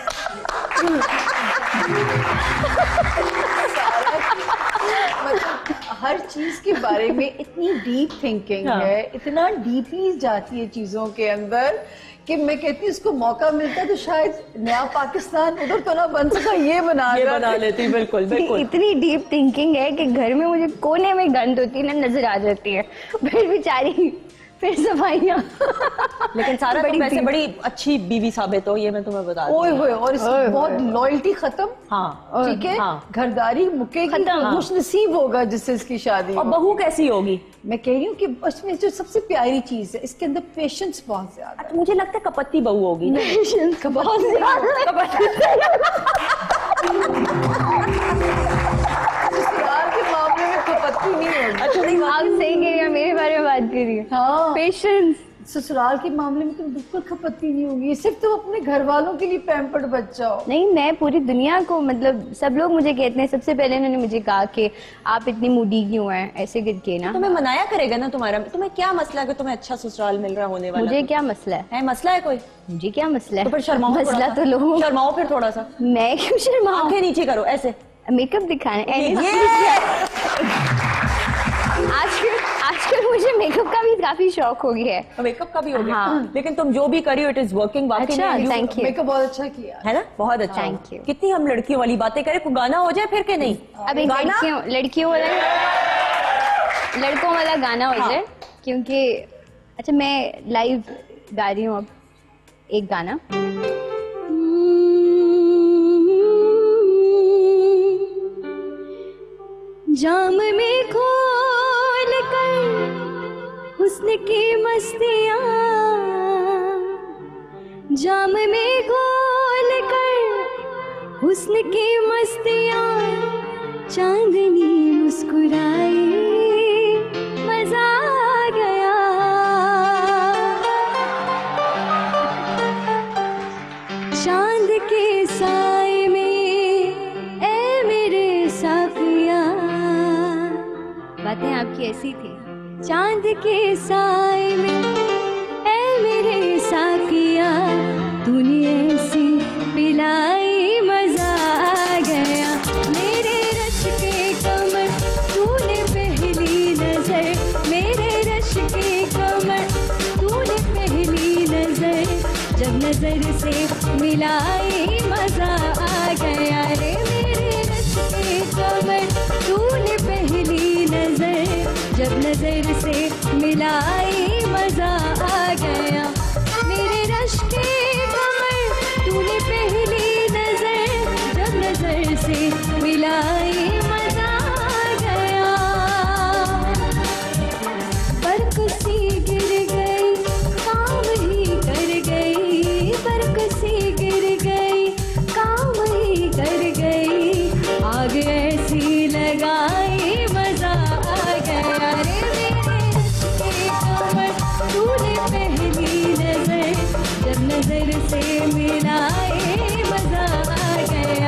मतलब हर चीज के बारे में इतनी डीप थिंकिंग हाँ। है, इतना डीपली जाती है चीजों के अंदर कि मैं कहती हूँ इसको मौका मिलता है तो शायद नया पाकिस्तान उधर तो ना बन सका ये बना लेती बिल्कुल बिल्कुल। इतनी डीप थिंकिंग है कि घर में मुझे कोने में गंद होती है ना नजर आ जाती है. फिर बेचारी फिर सफाइयाँ. लेकिन सारा बड़ी तुम वैसे deep. बड़ी अच्छी बीवी साबित हो, ये मैं तुम्हें बता दूं। ओए होए और इसकी बहुत लॉयल्टी खत्म। हाँ ठीक है। हाँ। घरदारी मुकेगी, खत्म। खुश नसीब होगा जिससे इसकी शादी और हो। बहू कैसी होगी? मैं कह रही हूँ कि उसमें जो सबसे प्यारी चीज है इसके अंदर पेशेंस बहुत ज्यादा है। मुझे लगता है कपत्ती बहू होगी। बहुत ससुराल के मामले में कपत्ती नहीं होगी। अच्छा नहीं आप सही कह रही हैं, मेरे बारे में बात कर रही है. हाँ। पेशेंस. ससुराल के मामले में तो बिल्कुल कपत्ती नहीं होगी, सिर्फ तुम अपने घर वालों के लिए पैम्पर्ड बच्चा हो। नहीं, मैं पूरी दुनिया को, मतलब सब लोग मुझे कहते हैं. सबसे पहले उन्होंने मुझे कहा कि आप इतनी मूडी क्यों हैं ऐसे करके ना. तुम्हें मनाया करेगा ना तुम्हारा, तुम्हें क्या मसला है कि तुम्हें अच्छा ससुराल मिल रहा होने वाला? मुझे क्या मसला है? है मसला है कोई? मुझे क्या मसला तो है? फिर शर्माओ थोड़ा मसला सा। तो लोगों. शर्माओ फिर थोड़ा सा, मैं क्यों शर्माऊं? आंखें नीचे करो ऐसे। मेकअप दिखाना ये आजकल मुझे मेकअप का भी काफी शौक हो गया है. मेकअप का भी हो गया। हाँ। लेकिन तुम जो भी करी हो इट इज वर्किंग। अच्छा, thank you. मेकअप बहुत अच्छा किया। है ना, बहुत अच्छा। Thank you. कितनी हम लड़कियों वाली बातें करें, कोई गाना हो जाए फिर के नहीं? अब एक गाना? लड़कियों वाला लड़कों वाला गाना हो जाए क्योंकि अच्छा मैं लाइव गा रही हूँ अब एक गाना. जाम में खोल कर हुस्न की मस्तियाँ जाम में घोल कर हुस्न की मस्तियाँ, चांदनी मुस्कुराई मजा आ गया। चांद के साए में ए मेरे साकिया, बातें आपकी ऐसी थी। चांद के साए में ए मेरे साकिया, तूने ऐसी पिलाई मजा आ गया। मेरे रश के कमर तूने पहली नजर, मेरे रश के कमर तूने पहली नजर, जब नजर से मिलाई मजा आ गया रे। मेरे रश के कमर तूने पहली नजर, जब नजर से मिलाई मजा आ गया। मेरे रश के कमर तूने पहली नजर, जब नजर से मिलाई मजा आ गया। बरक सी गिर गई काम ही कर गई, बरक सी गिर गई काम ही कर गई, आग ऐसी लगाई मजा आ गया रे। मेरे रश के कमर तूने पहली नजर, जब नजर से मिलाए मजा आ गया।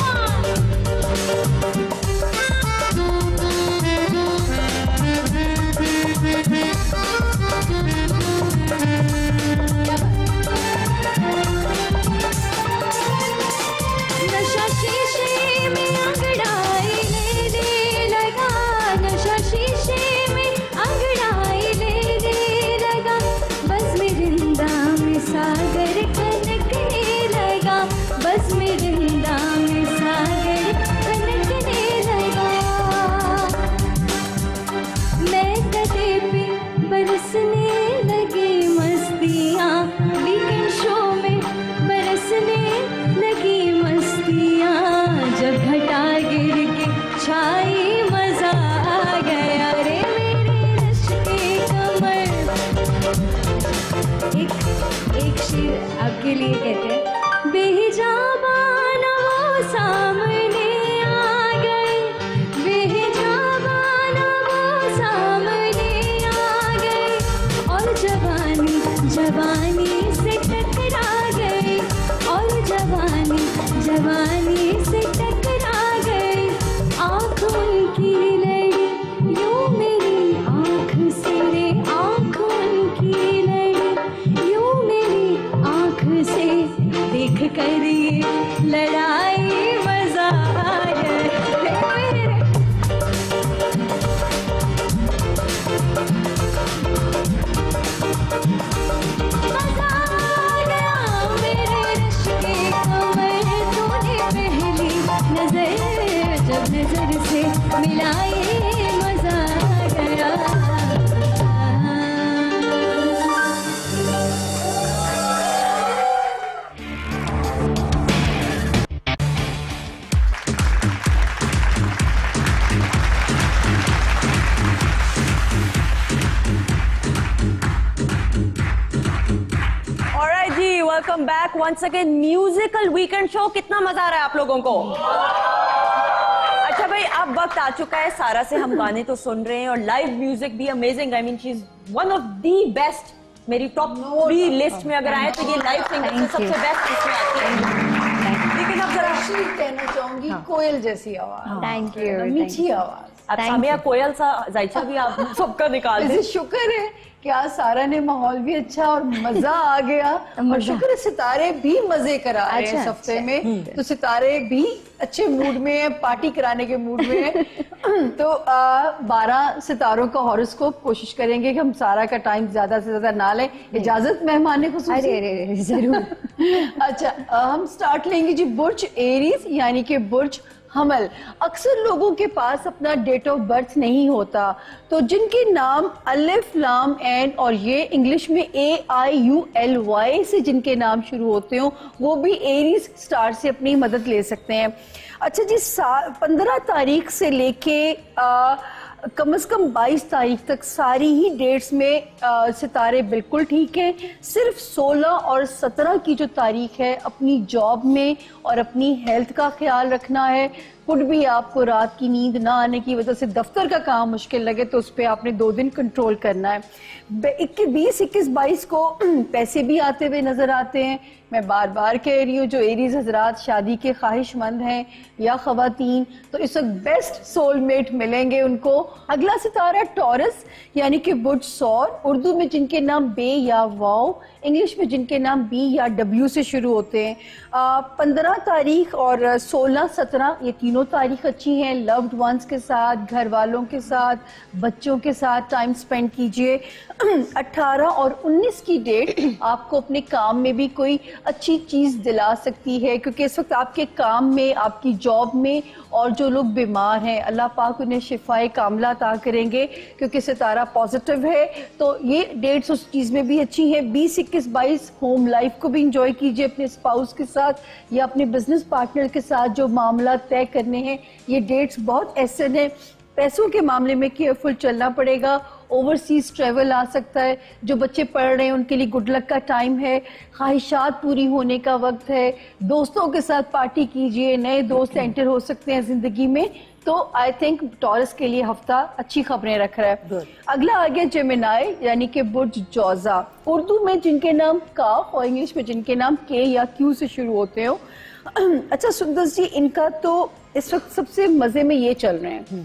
नशा शीशे में अंगड़ाई लेने लगा, नशा शीशे में अंगड़ाई लेने लगा, बस में जिंदा में सागर कनकने लगा, बस में जिंदा में सागर कनकने लगा। मैं कदे पे बरसने लगी मस्तियाँ, वीकेंड शो में बरसने लगी मस्तियाँ, जब घटा गिर के छाई मजा आ गया रे। मेरे रश के कमर, एक शेर आपके लिए कहते हैं। बेहिजाबाना वो सामने आ गए, बेहिजाबाना वो सामने आ गए, और जवानी जवानी से टकरा गए, और जवानी जवानी से टकरा गए। आँख उनकी लड़ी यूं मेरी आँख से रे, आँख उनकी लड़ी यूं मेरी आँख से, देख कर ये लड़ाई मजा आया। मजा आ गया। मेरे रश के कमर तूने पहली नजर, जब नजर से मिलाए मजा आ गया। Alright जी, welcome back once again. Musical weekend show, कितना मजा आ रहा है आप लोगों को? अच्छा भाई, अब वक्त आ चुका है, सारा से हम गाने तो सुन रहे हैं और लाइव म्यूजिक भी amazing. I mean she is one of the best. मेरी टॉप 3 लिस्ट में अगर आए तो ये लाइव सिंगर से सबसे बेस्ट इसमें आती है। लेकिन अब जरा कहना चाहूंगी कोयल जैसी आवाज, थैंक यू। मीठी आवाज। अब सामिया कोयल सा जायचा भी आप सबका निकाल दें। शुक्र है कि आज सारा ने माहौल भी अच्छा और मजा आ गया, और शुक्र है सितारे भी मजे करा रहे हैं इस हफ्ते में, तो सितारे भी अच्छे मूड में है, पार्टी कराने के मूड में है। तो 12 सितारों का हॉरोस्कोप कोशिश करेंगे कि हम सारा का टाइम ज्यादा से ज्यादा ना लें। इजाजत मेहमान को? अरे जरूर। अच्छा, हम स्टार्ट लेंगे जी बुर्ज एरीज यानी कि बुर्ज हमल। अक्सर लोगों के पास अपना डेट ऑफ बर्थ नहीं होता, तो जिनके नाम अलिफ लाम एन और ये इंग्लिश में AIULY से जिनके नाम शुरू होते हो, वो भी एरीज स्टार से अपनी मदद ले सकते हैं। अच्छा जी, 15 तारीख से लेके कम से कम 22 तारीख तक सारी ही डेट्स में सितारे बिल्कुल ठीक है। सिर्फ 16 और 17 की जो तारीख है अपनी जॉब में और अपनी हेल्थ का ख्याल रखना है। कुछ भी आपको रात की नींद ना आने की वजह से दफ्तर का काम मुश्किल लगे तो उस पर आपने 2 दिन कंट्रोल करना है। 20, 21, 22 को पैसे भी आते हुए नजर आते हैं। मैं बार बार कह रही हूँ, जो एरीज हजरात शादी के ख्वाहिशमंद हैं या खवातीन, तो इस वक्त बेस्ट सोलमेट मिलेंगे उनको। अगला सितारा टॉरस यानी कि बुर्ज सौर, उर्दू में जिनके नाम बे या वाओ, इंग्लिश में जिनके नाम बी या डब्ल्यू से शुरू होते हैं। 15 तारीख और 16, 17 ये तीनों तारीख अच्छी हैं। लव्ड वंस के साथ, घर वालों के साथ, बच्चों के साथ टाइम स्पेंड कीजिए। 18 और 19 की डेट आपको अपने काम में भी कोई अच्छी चीज दिला सकती है, क्योंकि इस वक्त आपके काम में, आपकी जॉब में और जो लोग बीमार हैं अल्लाह पाक उन्हें शिफाए कामला अता करेंगे, क्योंकि सितारा पॉजिटिव है। तो ये डेट्स उस चीज में भी अच्छी है। 20, 21, 22 होम लाइफ को भी इंजॉय कीजिए अपने स्पाउस के साथ या अपने बिजनेस पार्टनर के साथ जो मामला तय करने हैं। ये डेट्स बहुत ऐसे हैं। पैसों के मामले में केयरफुल चलना पड़ेगा। ओवरसीज ट्रेवल आ सकता है। जो बच्चे पढ़ रहे हैं उनके लिए गुड लक का टाइम है। ख्वाहिशात पूरी होने का वक्त है। दोस्तों के साथ पार्टी कीजिए, नए दोस्त एंटर हो सकते हैं जिंदगी में। तो आई थिंक टॉरस के लिए हफ्ता अच्छी खबरें रख रहा है। अगला आ गया जेमिनाई यानी कि बुर्ज जौजा, उर्दू में जिनके नाम काफ और इंग्लिश में जिनके नाम के या क्यू से शुरू होते हो। अच्छा सुंदर जी, इनका तो इस वक्त सबसे मजे में ये चल रहे हैं।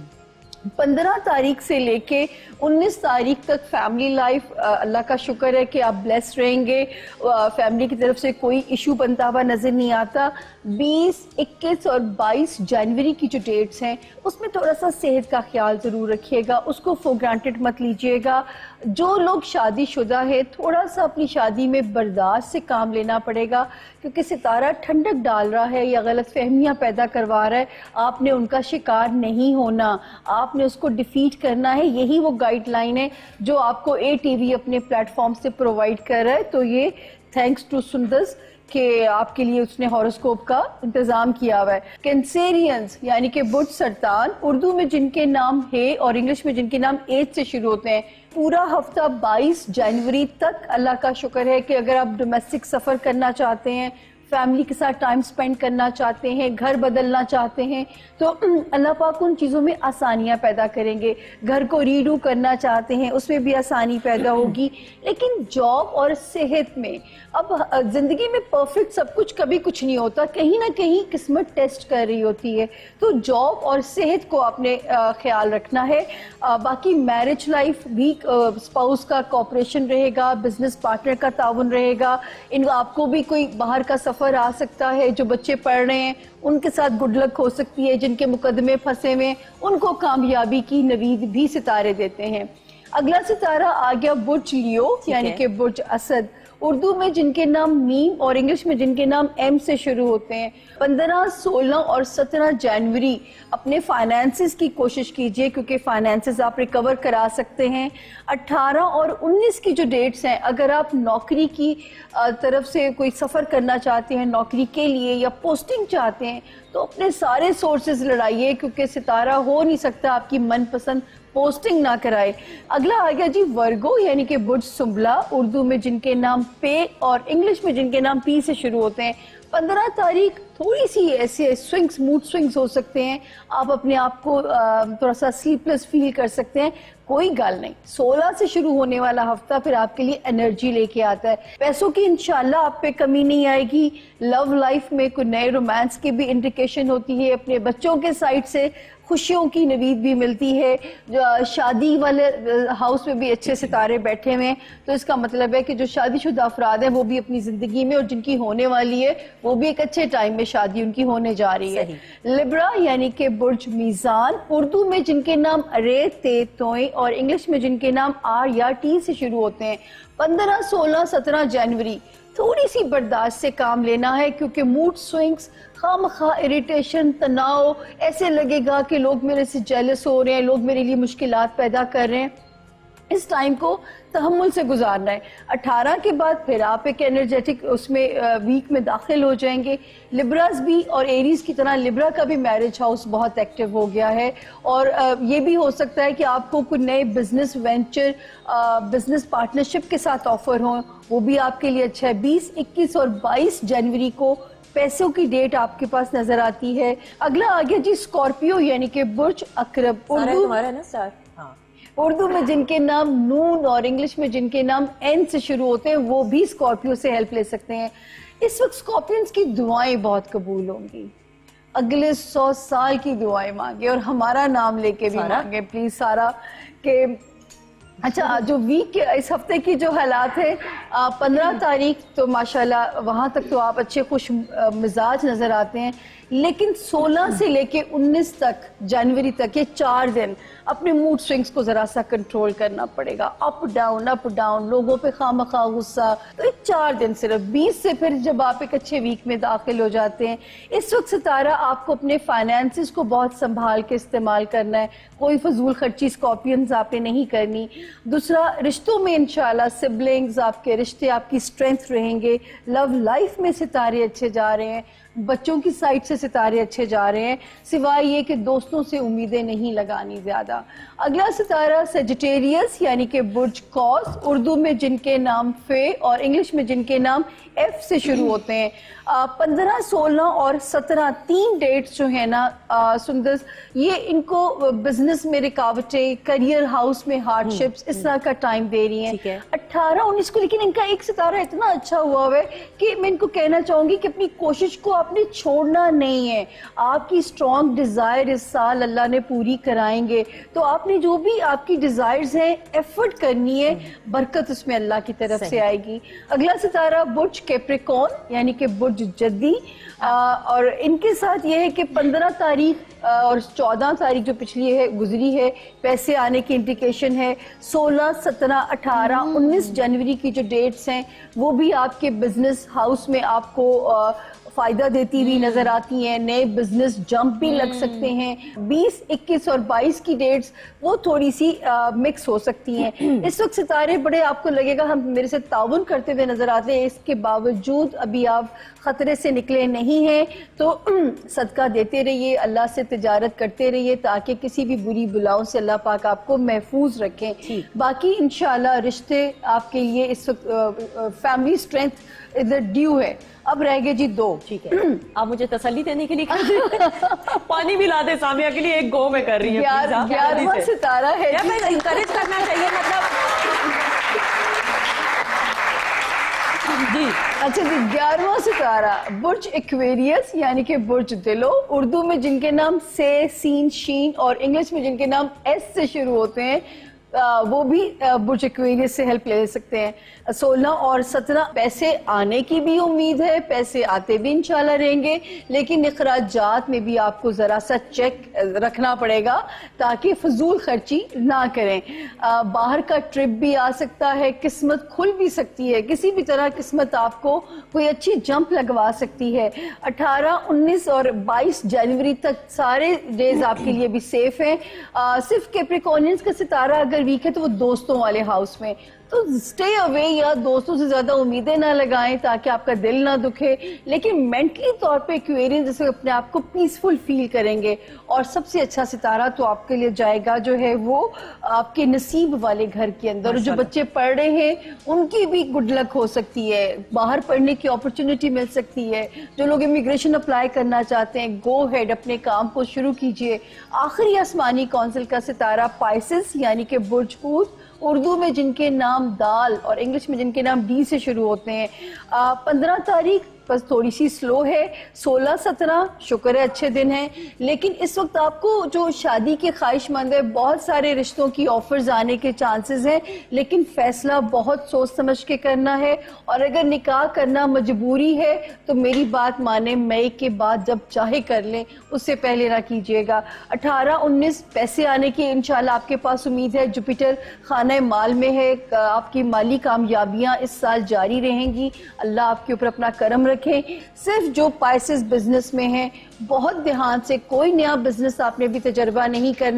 15 तारीख से लेके 19 तारीख तक फैमिली लाइफ अल्लाह का शुक्र है कि आप ब्लेस रहेंगे। फैमिली की तरफ से कोई इशू बनता हुआ नजर नहीं आता। 20, 21 और 22 जनवरी की जो डेट्स हैं उसमें थोड़ा सा सेहत का ख्याल जरूर रखिएगा, उसको फॉर ग्रांटेड मत लीजिएगा। जो लोग शादीशुदा है थोड़ा सा अपनी शादी में बर्दाश्त से काम लेना पड़ेगा, क्योंकि सितारा ठंडक डाल रहा है या गलत फहमियां पैदा करवा रहा है। आपने उनका शिकार नहीं होना, आपने उसको डिफीट करना है। यही वो गाइडलाइन है जो आपको ATV अपने प्लेटफॉर्म से प्रोवाइड कर रहा है। तो ये थैंक्स टू सुंदर्स कि आपके लिए उसने हॉरोस्कोप का इंतजाम किया हुआ है। कैंसेरियंस यानी कि बुर्ज सरतान, उर्दू में जिनके नाम है और इंग्लिश में जिनके नाम एच से शुरू होते हैं। पूरा हफ्ता 22 जनवरी तक अल्लाह का शुक्र है कि अगर आप डोमेस्टिक सफर करना चाहते हैं, फैमिली के साथ टाइम स्पेंड करना चाहते हैं, घर बदलना चाहते हैं, तो अल्लाह पाक उन चीज़ों में आसानियां पैदा करेंगे। घर को रीडू करना चाहते हैं उसमें भी आसानी पैदा होगी। लेकिन जॉब और सेहत में, अब जिंदगी में परफेक्ट सब कुछ कभी कुछ नहीं होता, कहीं ना कहीं किस्मत टेस्ट कर रही होती है। तो जॉब और सेहत को आपने ख्याल रखना है। बाकी मैरिज लाइफ भी स्पाउस का कोऑपरेशन रहेगा, बिजनेस पार्टनर का ताउन रहेगा। इन आपको भी कोई बाहर का सफर आ सकता है। जो बच्चे पढ़ रहे हैं उनके साथ गुड लक हो सकती है। जिनके मुकदमे फंसे हुए उनको कामयाबी की नवीद भी सितारे देते हैं। अगला सितारा आ गया बुर्ज लियो यानी कि बुर्ज असद, उर्दू में जिनके नाम मीम और इंग्लिश में जिनके नाम एम से शुरू होते हैं। 15, 16 और 17 जनवरी अपने फाइनेंसेस की कोशिश कीजिए, क्योंकि फाइनेंसेस आप रिकवर करा सकते हैं। 18 और 19 की जो डेट्स हैं, अगर आप नौकरी की तरफ से कोई सफर करना चाहते हैं, नौकरी के लिए या पोस्टिंग चाहते हैं, तो अपने सारे सोर्सेज लड़ाइए, क्योंकि सितारा हो नहीं सकता आपकी मनपसंद पोस्टिंग ना कराए। अगला आ गया जी वर्गो यानी कि बुर्ज सुंबला, उर्दू में जिनके नाम पे और इंग्लिश में जिनके नाम पी से शुरू होते हैं। 15 तारीख थोड़ी सी ऐसे स्विंग्स, मूड स्विंग्स हो सकते हैं। आप अपने आप को थोड़ा सा स्लीपलेस फील कर सकते हैं, कोई गल नहीं। 16 से शुरू होने वाला हफ्ता फिर आपके लिए एनर्जी लेके आता है। पैसों की इंशाल्लाह आप पे कमी नहीं आएगी। लव लाइफ में कोई नए रोमांस की भी इंडिकेशन होती है। अपने बच्चों के साइड से खुशियों की नवीद भी मिलती है। शादी वाले हाउस में भी अच्छे सितारे बैठे हुए हैं, तो इसका मतलब है कि जो शादीशुदा अफराद हैं वो भी अपनी जिंदगी में, और जिनकी होने वाली है वो भी एक अच्छे टाइम में शादी उनकी होने जा रही है। लिब्रा यानी कि बुर्ज मीजान, उर्दू में जिनके नाम रे, ते, तोय और इंग्लिश में जिनके नाम आर या टी से शुरू होते हैं। 15, 16, 17 जनवरी थोड़ी सी बर्दाश्त से काम लेना है, क्योंकि मूड स्विंग्स, खामखा इरिटेशन, तनाव, ऐसे लगेगा कि लोग मेरे से जेलस हो रहे हैं, लोग मेरे लिए मुश्किलात पैदा कर रहे हैं। इस टाइम को तहम्मुल से गुजारना है। 18 के बाद फिर आप एक एनर्जेटिक उसमें वीक में दाखिल हो जाएंगे। लिब्रास भी और एरीज की तरह लिब्रा का भी मैरिज हाउस बहुत एक्टिव हो गया है और ये भी हो सकता है कि आपको कुछ नए बिजनेस वेंचर, बिजनेस पार्टनरशिप के साथ ऑफर हो, वो भी आपके लिए अच्छा है। 20, 21 और 22 जनवरी को पैसों की डेट आपके पास नजर आती है। अगला आ गया जी स्कॉर्पियो यानी कि बुर्ज अकरब। उर्दू में जिनके नाम नून और इंग्लिश में जिनके नाम एन से शुरू होते हैं वो भी स्कॉर्पियो से हेल्प ले सकते हैं। इस वक्त स्कॉर्पियंस की दुआएं बहुत कबूल होंगी। अगले 100 साल की दुआएं मांगे और हमारा नाम लेके भी मांगे प्लीज सारा के। अच्छा, जो वीक के इस हफ्ते की जो हालात है, 15 तारीख तो माशाल्लाह वहां तक तो आप अच्छे खुश मिजाज नजर आते हैं, लेकिन 16 से लेके 19 तक जनवरी तक ये 4 दिन अपने मूड स्विंग्स को जरा सा कंट्रोल करना पड़ेगा। अप डाउन, लोगों पे खामखा गुस्सा। तो ये 4 दिन सिर्फ। 20 से फिर जब आप एक अच्छे वीक में दाखिल हो जाते हैं, इस वक्त सितारा आपको अपने फाइनेंसेस को बहुत संभाल के इस्तेमाल करना है। कोई फजूल खर्ची स्कॉर्पियंस आपने नहीं करनी। दूसरा, रिश्तों में इंशाल्लाह सिबलिंग्स आपके रिश्ते आपकी स्ट्रेंथ रहेंगे। लव लाइफ में सितारे अच्छे जा रहे हैं, बच्चों की साइड से सितारे अच्छे जा रहे हैं, सिवाय ये कि दोस्तों से उम्मीदें नहीं लगानी ज्यादा। अगला सितारा सेजिटेरियस यानी कि बुर्ज कौस, उर्दू में जिनके नाम फे और इंग्लिश में जिनके नाम एफ से शुरू होते हैं। 15, 16 और 17 3 डेट्स जो है ना सुंदर, ये इनको बिजनेस में रुकावटें, करियर हाउस में हार्डशिप्स इस तरह का टाइम दे रही हैं। 18, 19 को लेकिन इनका एक सितारा इतना अच्छा हुआ है कि मैं इनको कहना चाहूंगी कि अपनी कोशिश को आपने छोड़ना नहीं है। आपकी स्ट्रॉन्ग डिजायर इस साल अल्लाह ने पूरी कराएंगे, तो आपने जो भी आपकी डिजायर्स हैं एफर्ट करनी है, बरकत उसमें अल्लाह की तरफ से आएगी। अगला सितारा बुर्ज कैप्रिकॉर्न यानी कि बुर्ज जद्दी, और इनके साथ ये है कि 15 तारीख और 14 तारीख जो पिछली है गुजरी है, पैसे आने की इंडिकेशन है। 16, 17, 18, 19 जनवरी की जो डेट्स हैं वो भी आपके बिजनेस हाउस में आपको फायदा देती हुई नजर आती हैं। नए बिजनेस जंप भी लग सकते हैं। 20, 21 और 22 की डेट्स वो थोड़ी सी मिक्स हो सकती हैं। इस वक्त सितारे बड़े आपको लगेगा हम मेरे से ताउन करते हुए नजर आते हैं, इसके बावजूद अभी आप खतरे से निकले नहीं हैं, तो सदका देते रहिए, अल्लाह से तिजारत करते रहिए ताकि किसी भी बुरी बुलाओं से अल्लाह पाक आपको महफूज रखें। बाकी इंशाल्लाह रिश्ते आपके लिए इस वक्त फैमिली स्ट्रेंथ इधर ड्यू है। अब रह गए जी 2। ठीक है, आप मुझे तसल्ली देने के लिए पानी भी ला दे सामिया के लिए, एक गो में कर रही है। 11वां सितारा है, इंकरेज करना चाहिए मतलब जी। अच्छा जी, 11वां सितारा बुर्ज एक्वेरियस यानी कि बुर्ज दिलो, उर्दू में जिनके नाम से, सीन, शीन और इंग्लिश में जिनके नाम एस से शुरू होते हैं वो भी बुर्ज एक्वेरियस से हेल्प ले सकते हैं। 16 और 17 पैसे आने की भी उम्मीद है, पैसे आते भी इंशाल्लाह रहेंगे, लेकिन इखराजात में भी आपको जरा सा चेक रखना पड़ेगा ताकि फजूल खर्ची ना करें। बाहर का ट्रिप भी आ सकता है, किस्मत खुल भी सकती है, किसी भी तरह किस्मत आपको कोई अच्छी जंप लगवा सकती है। 18, 19 और 22 जनवरी तक सारे डेज आपके लिए भी सेफ हैं। सिर्फ कैप्रिकॉर्नियंस का सितारा अगर वीक है तो वो दोस्तों वाले हाउस में, तो स्टे अवे या दोस्तों से ज्यादा उम्मीदें ना लगाएं ताकि आपका दिल ना दुखे, लेकिन मेंटली तौर पे एक्वेरियस जैसे अपने आप को पीसफुल फील करेंगे। और सबसे अच्छा सितारा तो आपके लिए जाएगा जो है वो आपके नसीब वाले घर के अंदर। जो बच्चे पढ़ रहे हैं उनकी भी गुड लक हो सकती है, बाहर पढ़ने की अपॉर्चुनिटी मिल सकती है। जो लोग इमिग्रेशन अप्लाई करना चाहते हैं, गो हेड, अपने काम को शुरू कीजिए। आखिरी आसमानी काउंसिल का सितारा पाइसेस यानी कि बुर्ज हूत, उर्दू में जिनके नाम दाल और इंग्लिश में जिनके नाम डी से शुरू होते हैं। 15 तारीख बस थोड़ी सी स्लो है। 16, 17 शुक्र है अच्छे दिन हैं, लेकिन इस वक्त आपको जो शादी के ख्वाहिशमंद है बहुत सारे रिश्तों की ऑफर्स आने के चांसेस हैं, लेकिन फैसला बहुत सोच समझ के करना है। और अगर निकाह करना मजबूरी है तो मेरी बात माने, मई के बाद जब चाहे कर लें, उससे पहले ना कीजिएगा। 18, 19 पैसे आने की इंशाल्लाह आपके पास उम्मीद है। जुपिटर खाना माल में है, आपकी माली कामयाबियां इस साल जारी रहेंगी। अल्लाह आपके ऊपर अपना करम रखें। सिर्फ जो पाइसेस बिजनेस में हैं बहुत ध्यान से, कोई नया बिजनेस आपने भी तजर्बा नहीं करना,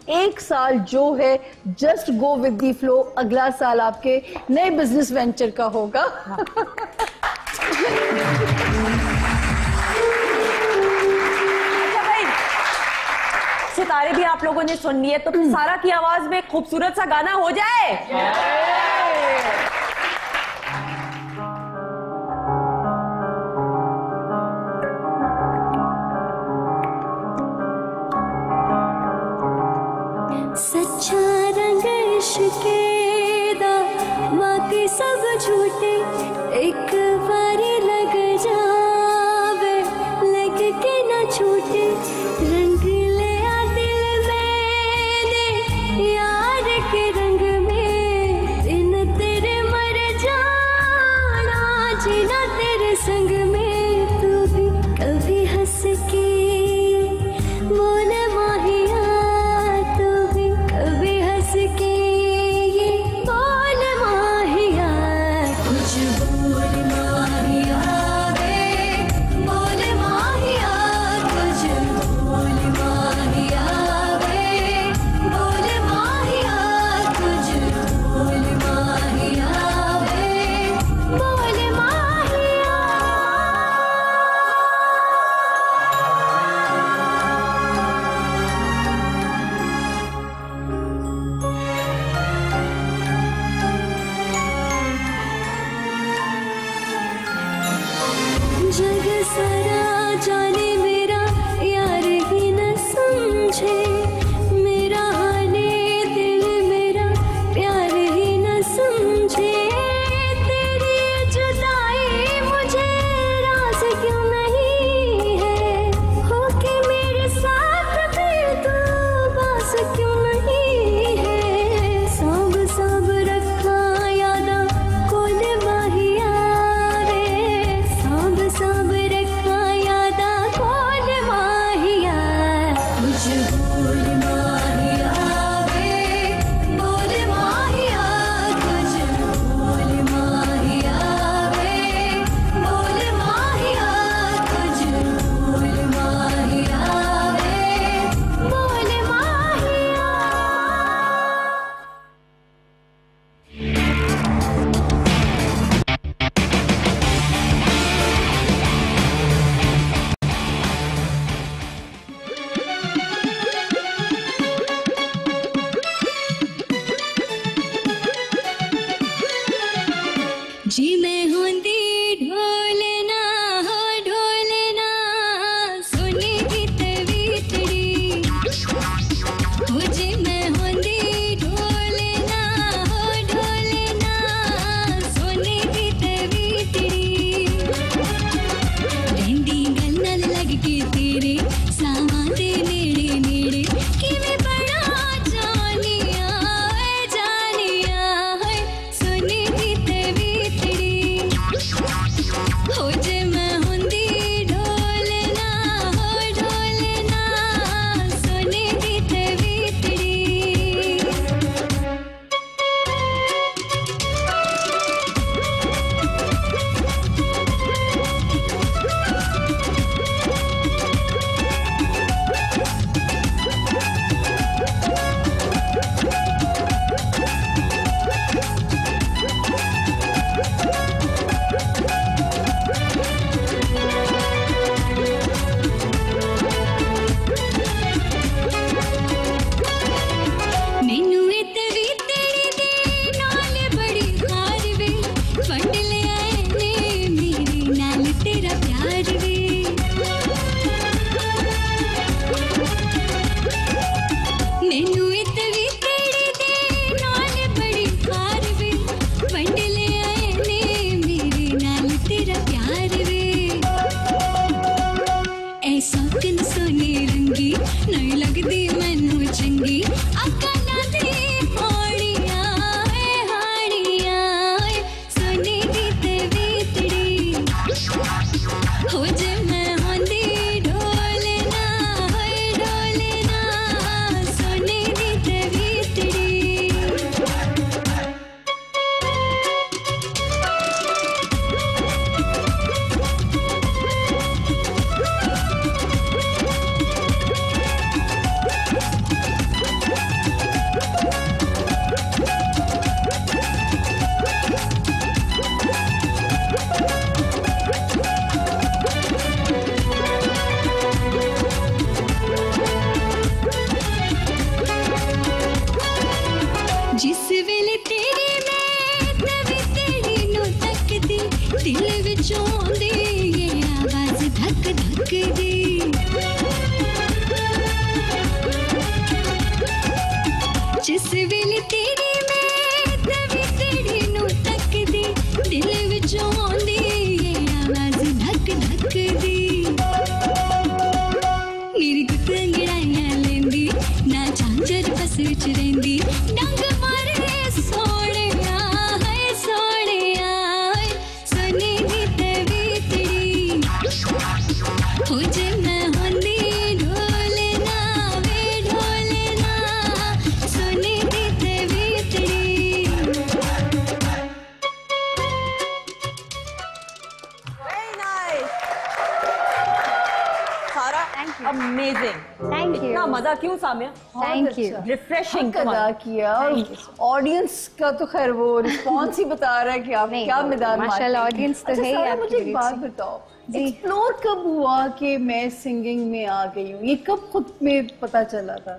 एक साल जो है just go with the flow, अगला साल आपके नए बिजनेस वेंचर का होगा। सितारे भी आप लोगों ने सुन लिए, तो सारा की आवाज में खूबसूरत सा गाना हो जाए। सच्चा रंग इश्क़े दा बाकी सब झूठे, एक बारी लग जावे लग के न छूटे। रंग ले आ दिल मैंने यार के रंग में, दिन तेरे मर जाना जीना तेरे संग में। तू भी कभी हंस के बोल माहिया, तू भी कभी हंस के ये बोल माहिया। कुछ बोल माहिया वे, बोल माहिया। कुछ बोल माहिया वे, बोल माहिया। कुछ बोल माहिया वे, बोल माहिया। जग सारा जाने मेरा यार ही न समझे, मेरा हाले दिल मेरा प्यार ही न समझे। तेरी जुदाई मुझे राज क्यों नहीं है, होके मेरे साथ भी तू बस क्यों नहीं है। सब सब रखा यादा कौन माहिया रे, सब सब रखा यादा कौन दी जिस वेले तेरी मैं तवी तेरी नू तक दी दिल विचों आउंदी आवाज़ धक धक दी मेरी गुत्त अंगड़ाइयां लेंदी ना झांझर बस विच रहिंदी डंग मारे सोहणिया है सोहणिया सोने दी तवी तेरी हो जे मैं होंदी ढोलना वे ढोलना सोने दी तवी तेरी Very nice. Sara amazing, thank you, इतना मजा क्यों सामिया? Thank you. रिफ्रेशिंग हक अदा किया और ऑडियंस का तो खैर वो रिस्पॉन्स ही बता रहा है कि आप नहीं, क्या मैदान माशाल्लाह, मारती हैं। audience तो अच्छा, है ही सारा, आपकी मुझे एक बड़ी बात अच्छी। बताओ, जी। एक्सप्लोर कब हुआ कि मैं सिंगिंग में आ गई हूँ? ये कब खुद में पता चला था?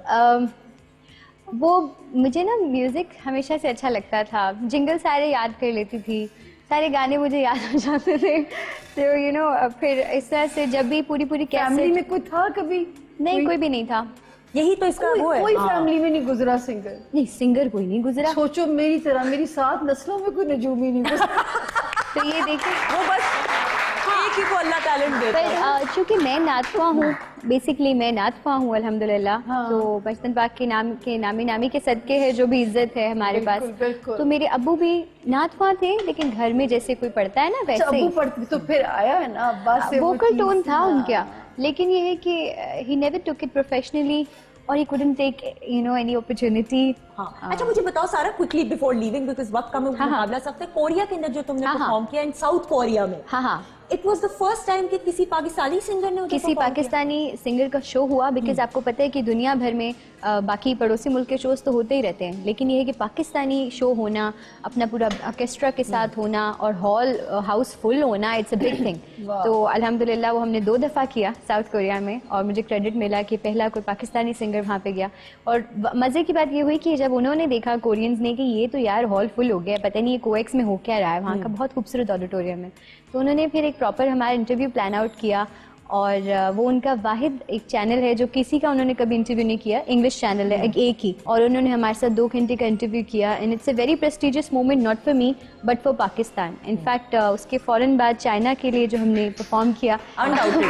वो मुझे ना म्यूजिक हमेशा से अच्छा लगता था, जिंगल सारे याद कर लेती थी, सारे गाने मुझे याद हो जाते थे। तो यू नो फिर इस तरह से जब भी पूरी फैमिली कैसेट, में कोई था कभी? नहीं कोई भी नहीं था, यही तो इसका वो है। कोई हाँ। फैमिली में नहीं गुजरा सिंगर? नहीं सिंगर कोई नहीं गुजरा। सोचो मेरी तरह, मेरी 7 नस्लों में कोई नजूम ही नहीं गुजरा। तो ये देखिए, वो बस एक ही को अल्लाह टैलेंट देता है। पर चूंकि मैं नातवा हूँ, बेसिकली मैं नातवा हूँ अल्हम्दुलिल्लाह। हाँ। तो बचपन पाक के नाम के नामी नामी के सदके है जो भी इज्जत है हमारे बिल्कुल, पास। बिल्कुल। तो मेरे अब्बू भी नातवा थे, लेकिन घर में जैसे कोई पढ़ता है ना वैसे अब्बू ही पढ़ते तो फिर आया है ना अब्बास से वो वोकल चीज़। टोन था हाँ। उनका, लेकिन ये है कि he never took it professionally और he couldn't take you know any opportunity. हाँ। अच्छा मुझे बताओ सारा, क्विकली बिफोर लिविंग, बिकॉज वक्त का हाँ। मुकाबला सकते हैं, कोरिया के अंदर जो तुमने हाँ। परफॉर्म किया इन साउथ कोरिया में, हाँ हाँ, it was the first time कि किसी पाकिस्तानी सिंगर ने उधर किसी perform किया? पाकिस्तानी सिंगर का शो हुआ, बिकॉज आपको पता है कि दुनिया भर में बाकी पड़ोसी मुल्क के शोज तो होते ही रहते हैं, लेकिन ये है कि पाकिस्तानी शो होना, अपना पूरा ऑर्केस्ट्रा के साथ होना और हॉल हाउस फुल होना, इट्स अ बिग थिंग। तो अल्हम्दुलिल्लाह वो हमने 2 दफ़ा किया साउथ कोरिया में, और मुझे क्रेडिट मिला कि पहला कोई पाकिस्तानी सिंगर वहाँ पे गया। और मज़े की बात ये हुई कि जब उन्होंने देखा कोरियंस ने कि ये तो यार हॉल फुल हो गया, पता नहीं ये कोएक्स में हो क्या रहा है, वहाँ का बहुत खूबसूरत ऑडिटोरियम है, तो उन्होंने फिर एक प्रॉपर हमारा इंटरव्यू प्लान आउट किया। और वो उनका वाहिद एक चैनल है जो किसी का उन्होंने कभी इंटरव्यू नहीं किया, इंग्लिश चैनल है एक ही, और उन्होंने हमारे साथ 2 घंटे का इंटरव्यू किया। And it's a very prestigious moment, not for me but for Pakistan. In fact उसके फौरन बाद चाइना के लिए जो हमने परफॉर्म किया, Undoubtedly.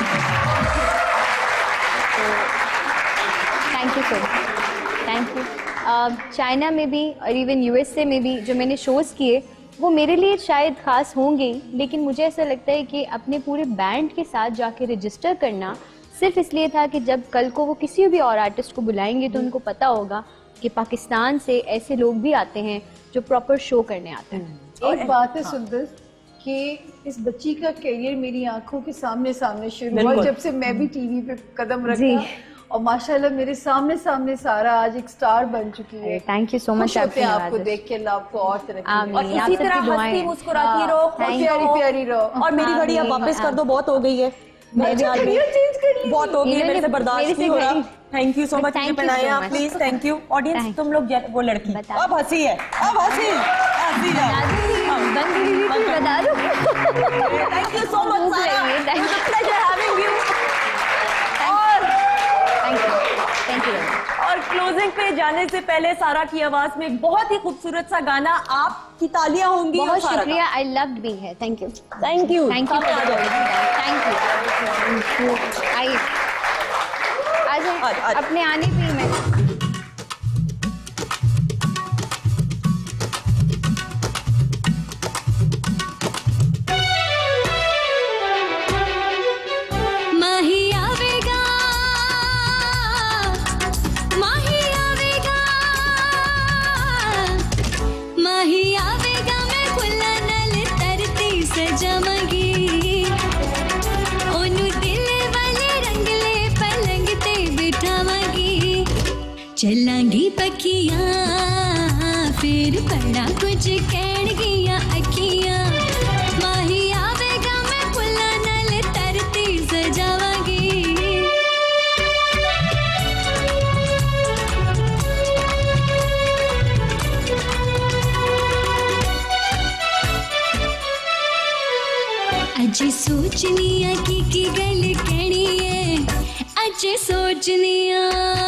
Thank you sir, thank you. China में भी और इवन यूएसए में भी जो मैंने शोज़ किए वो मेरे लिए शायद ख़ास होंगे, लेकिन मुझे ऐसा लगता है कि अपने पूरे बैंड के साथ जाके रजिस्टर करना सिर्फ इसलिए था कि जब कल को वो किसी भी और आर्टिस्ट को बुलाएंगे तो उनको पता होगा कि पाकिस्तान से ऐसे लोग भी आते हैं जो प्रॉपर शो करने आते हैं। एक बात है सुंदर कि इस बच्ची का करियर मेरी आंखों के सामने सामने शुरू हुआ बिल्कुल। जब से मैं भी टीवी पे कदम जी। रखा, और माशाल्लाह मेरे सामने सामने सारा आज एक स्टार बन चुकी है। Thank you so much. खुश होते हैं आपको देख के, अल्लाह आपको और तरक्की आमीन। दे। और आप इसी सबकी तरह दुआएं। हंसती मुस्कुराती रहो, और खुश प्यारी रहो। प्यारी रहो। और मेरी घड़ी अब आमीन। वापस कर दो, बहुत हो गई है। मैं अच्छा, जान घड़ियाँ change कर ली। बहुत हो गई है, मेरे से इन्होंने बर्दाश्त मेरे से नहीं हो रहा। घड़ी- thank you so much, Thank you पहनाया so much. Please, thank you. Audience Thank- तुम लोग वो लड़की बता। अब हंसी है, अब हंसी हंसी बता दो, बंद हुई थी, बता दो। Thank you so much Sara, Thank you. It was a pleasure having you। Thank you. और क्लोजिंग पे जाने से पहले सारा की आवाज में एक बहुत ही खूबसूरत सा गाना, आपकी तालियां होंगी। बहुत शुक्रिया, I love being here, thank you, thank you, thank you, thank you. आइए आज अपने आने पे ही मैं माही आवेगा, माही आवेगा, माही आवेगा, मैं खुला नल तरती सजावांगी, ओनू दिल वाले रंगले पलंग ते बिठावांगी, चलांगी पखियां फिर बड़ा कुछ कहणगियां अखियां, माही आवेगा, मैं खुला नल तरती सजावांगी। अज अज सोचनिया की गल कहनी है, अज सोचनिया,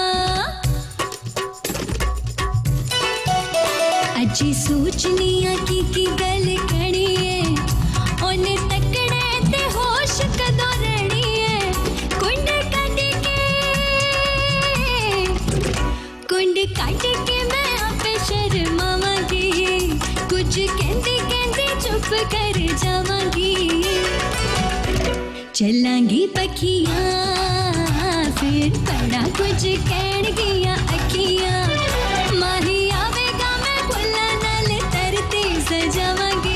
अज सोचनिया की गल कहनी है, ओने तकड़े ते होश कदों रहनी है। कुंड काट के मैं आपे शर्मावांगी, कुछ कहंदी कहंदी चुप कर जावांगी। चलांगी पखियां फिर बड़ा कुछ कहणगियां अखियां, माही आवेगा मैं फुल्लां नाल धरती सजावांगी।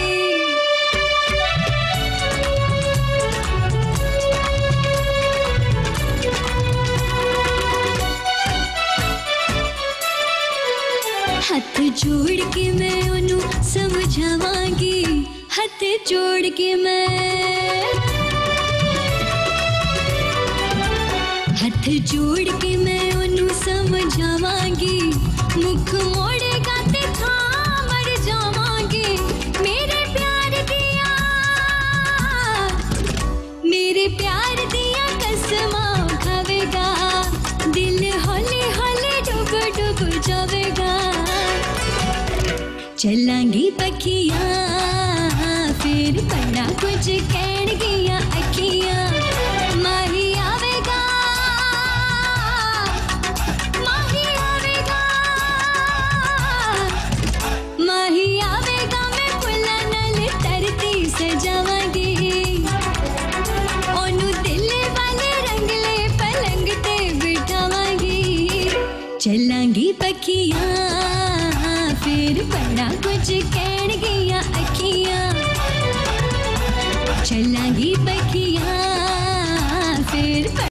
हथ जोड़ के मैं उन्हें समझावांगी, हथ जोड़ के मैं, हथ जोड़ के मैं उन्हें समझावांगी। मुख मोड़ेगा ते थां मर जावांगी। मेरे प्यार दिया, मेरे प्यार दिया कसमां खावेगा, दिल हौले हौले डुब डुब जावेगा। चलांगी पखियां फिर बड़ा कुछ कहणगियां अखियां, माही आवेगा, माही आवेगा, माही आवेगा मैं फुल्लां नाल धरती सजावांगी। ओनू दिल वाले रंगले पलंग ते बिठावांगी। चलांगी पखियां फिर बड़ा कुछ कहणगियां अखियां, चलांगी पखियां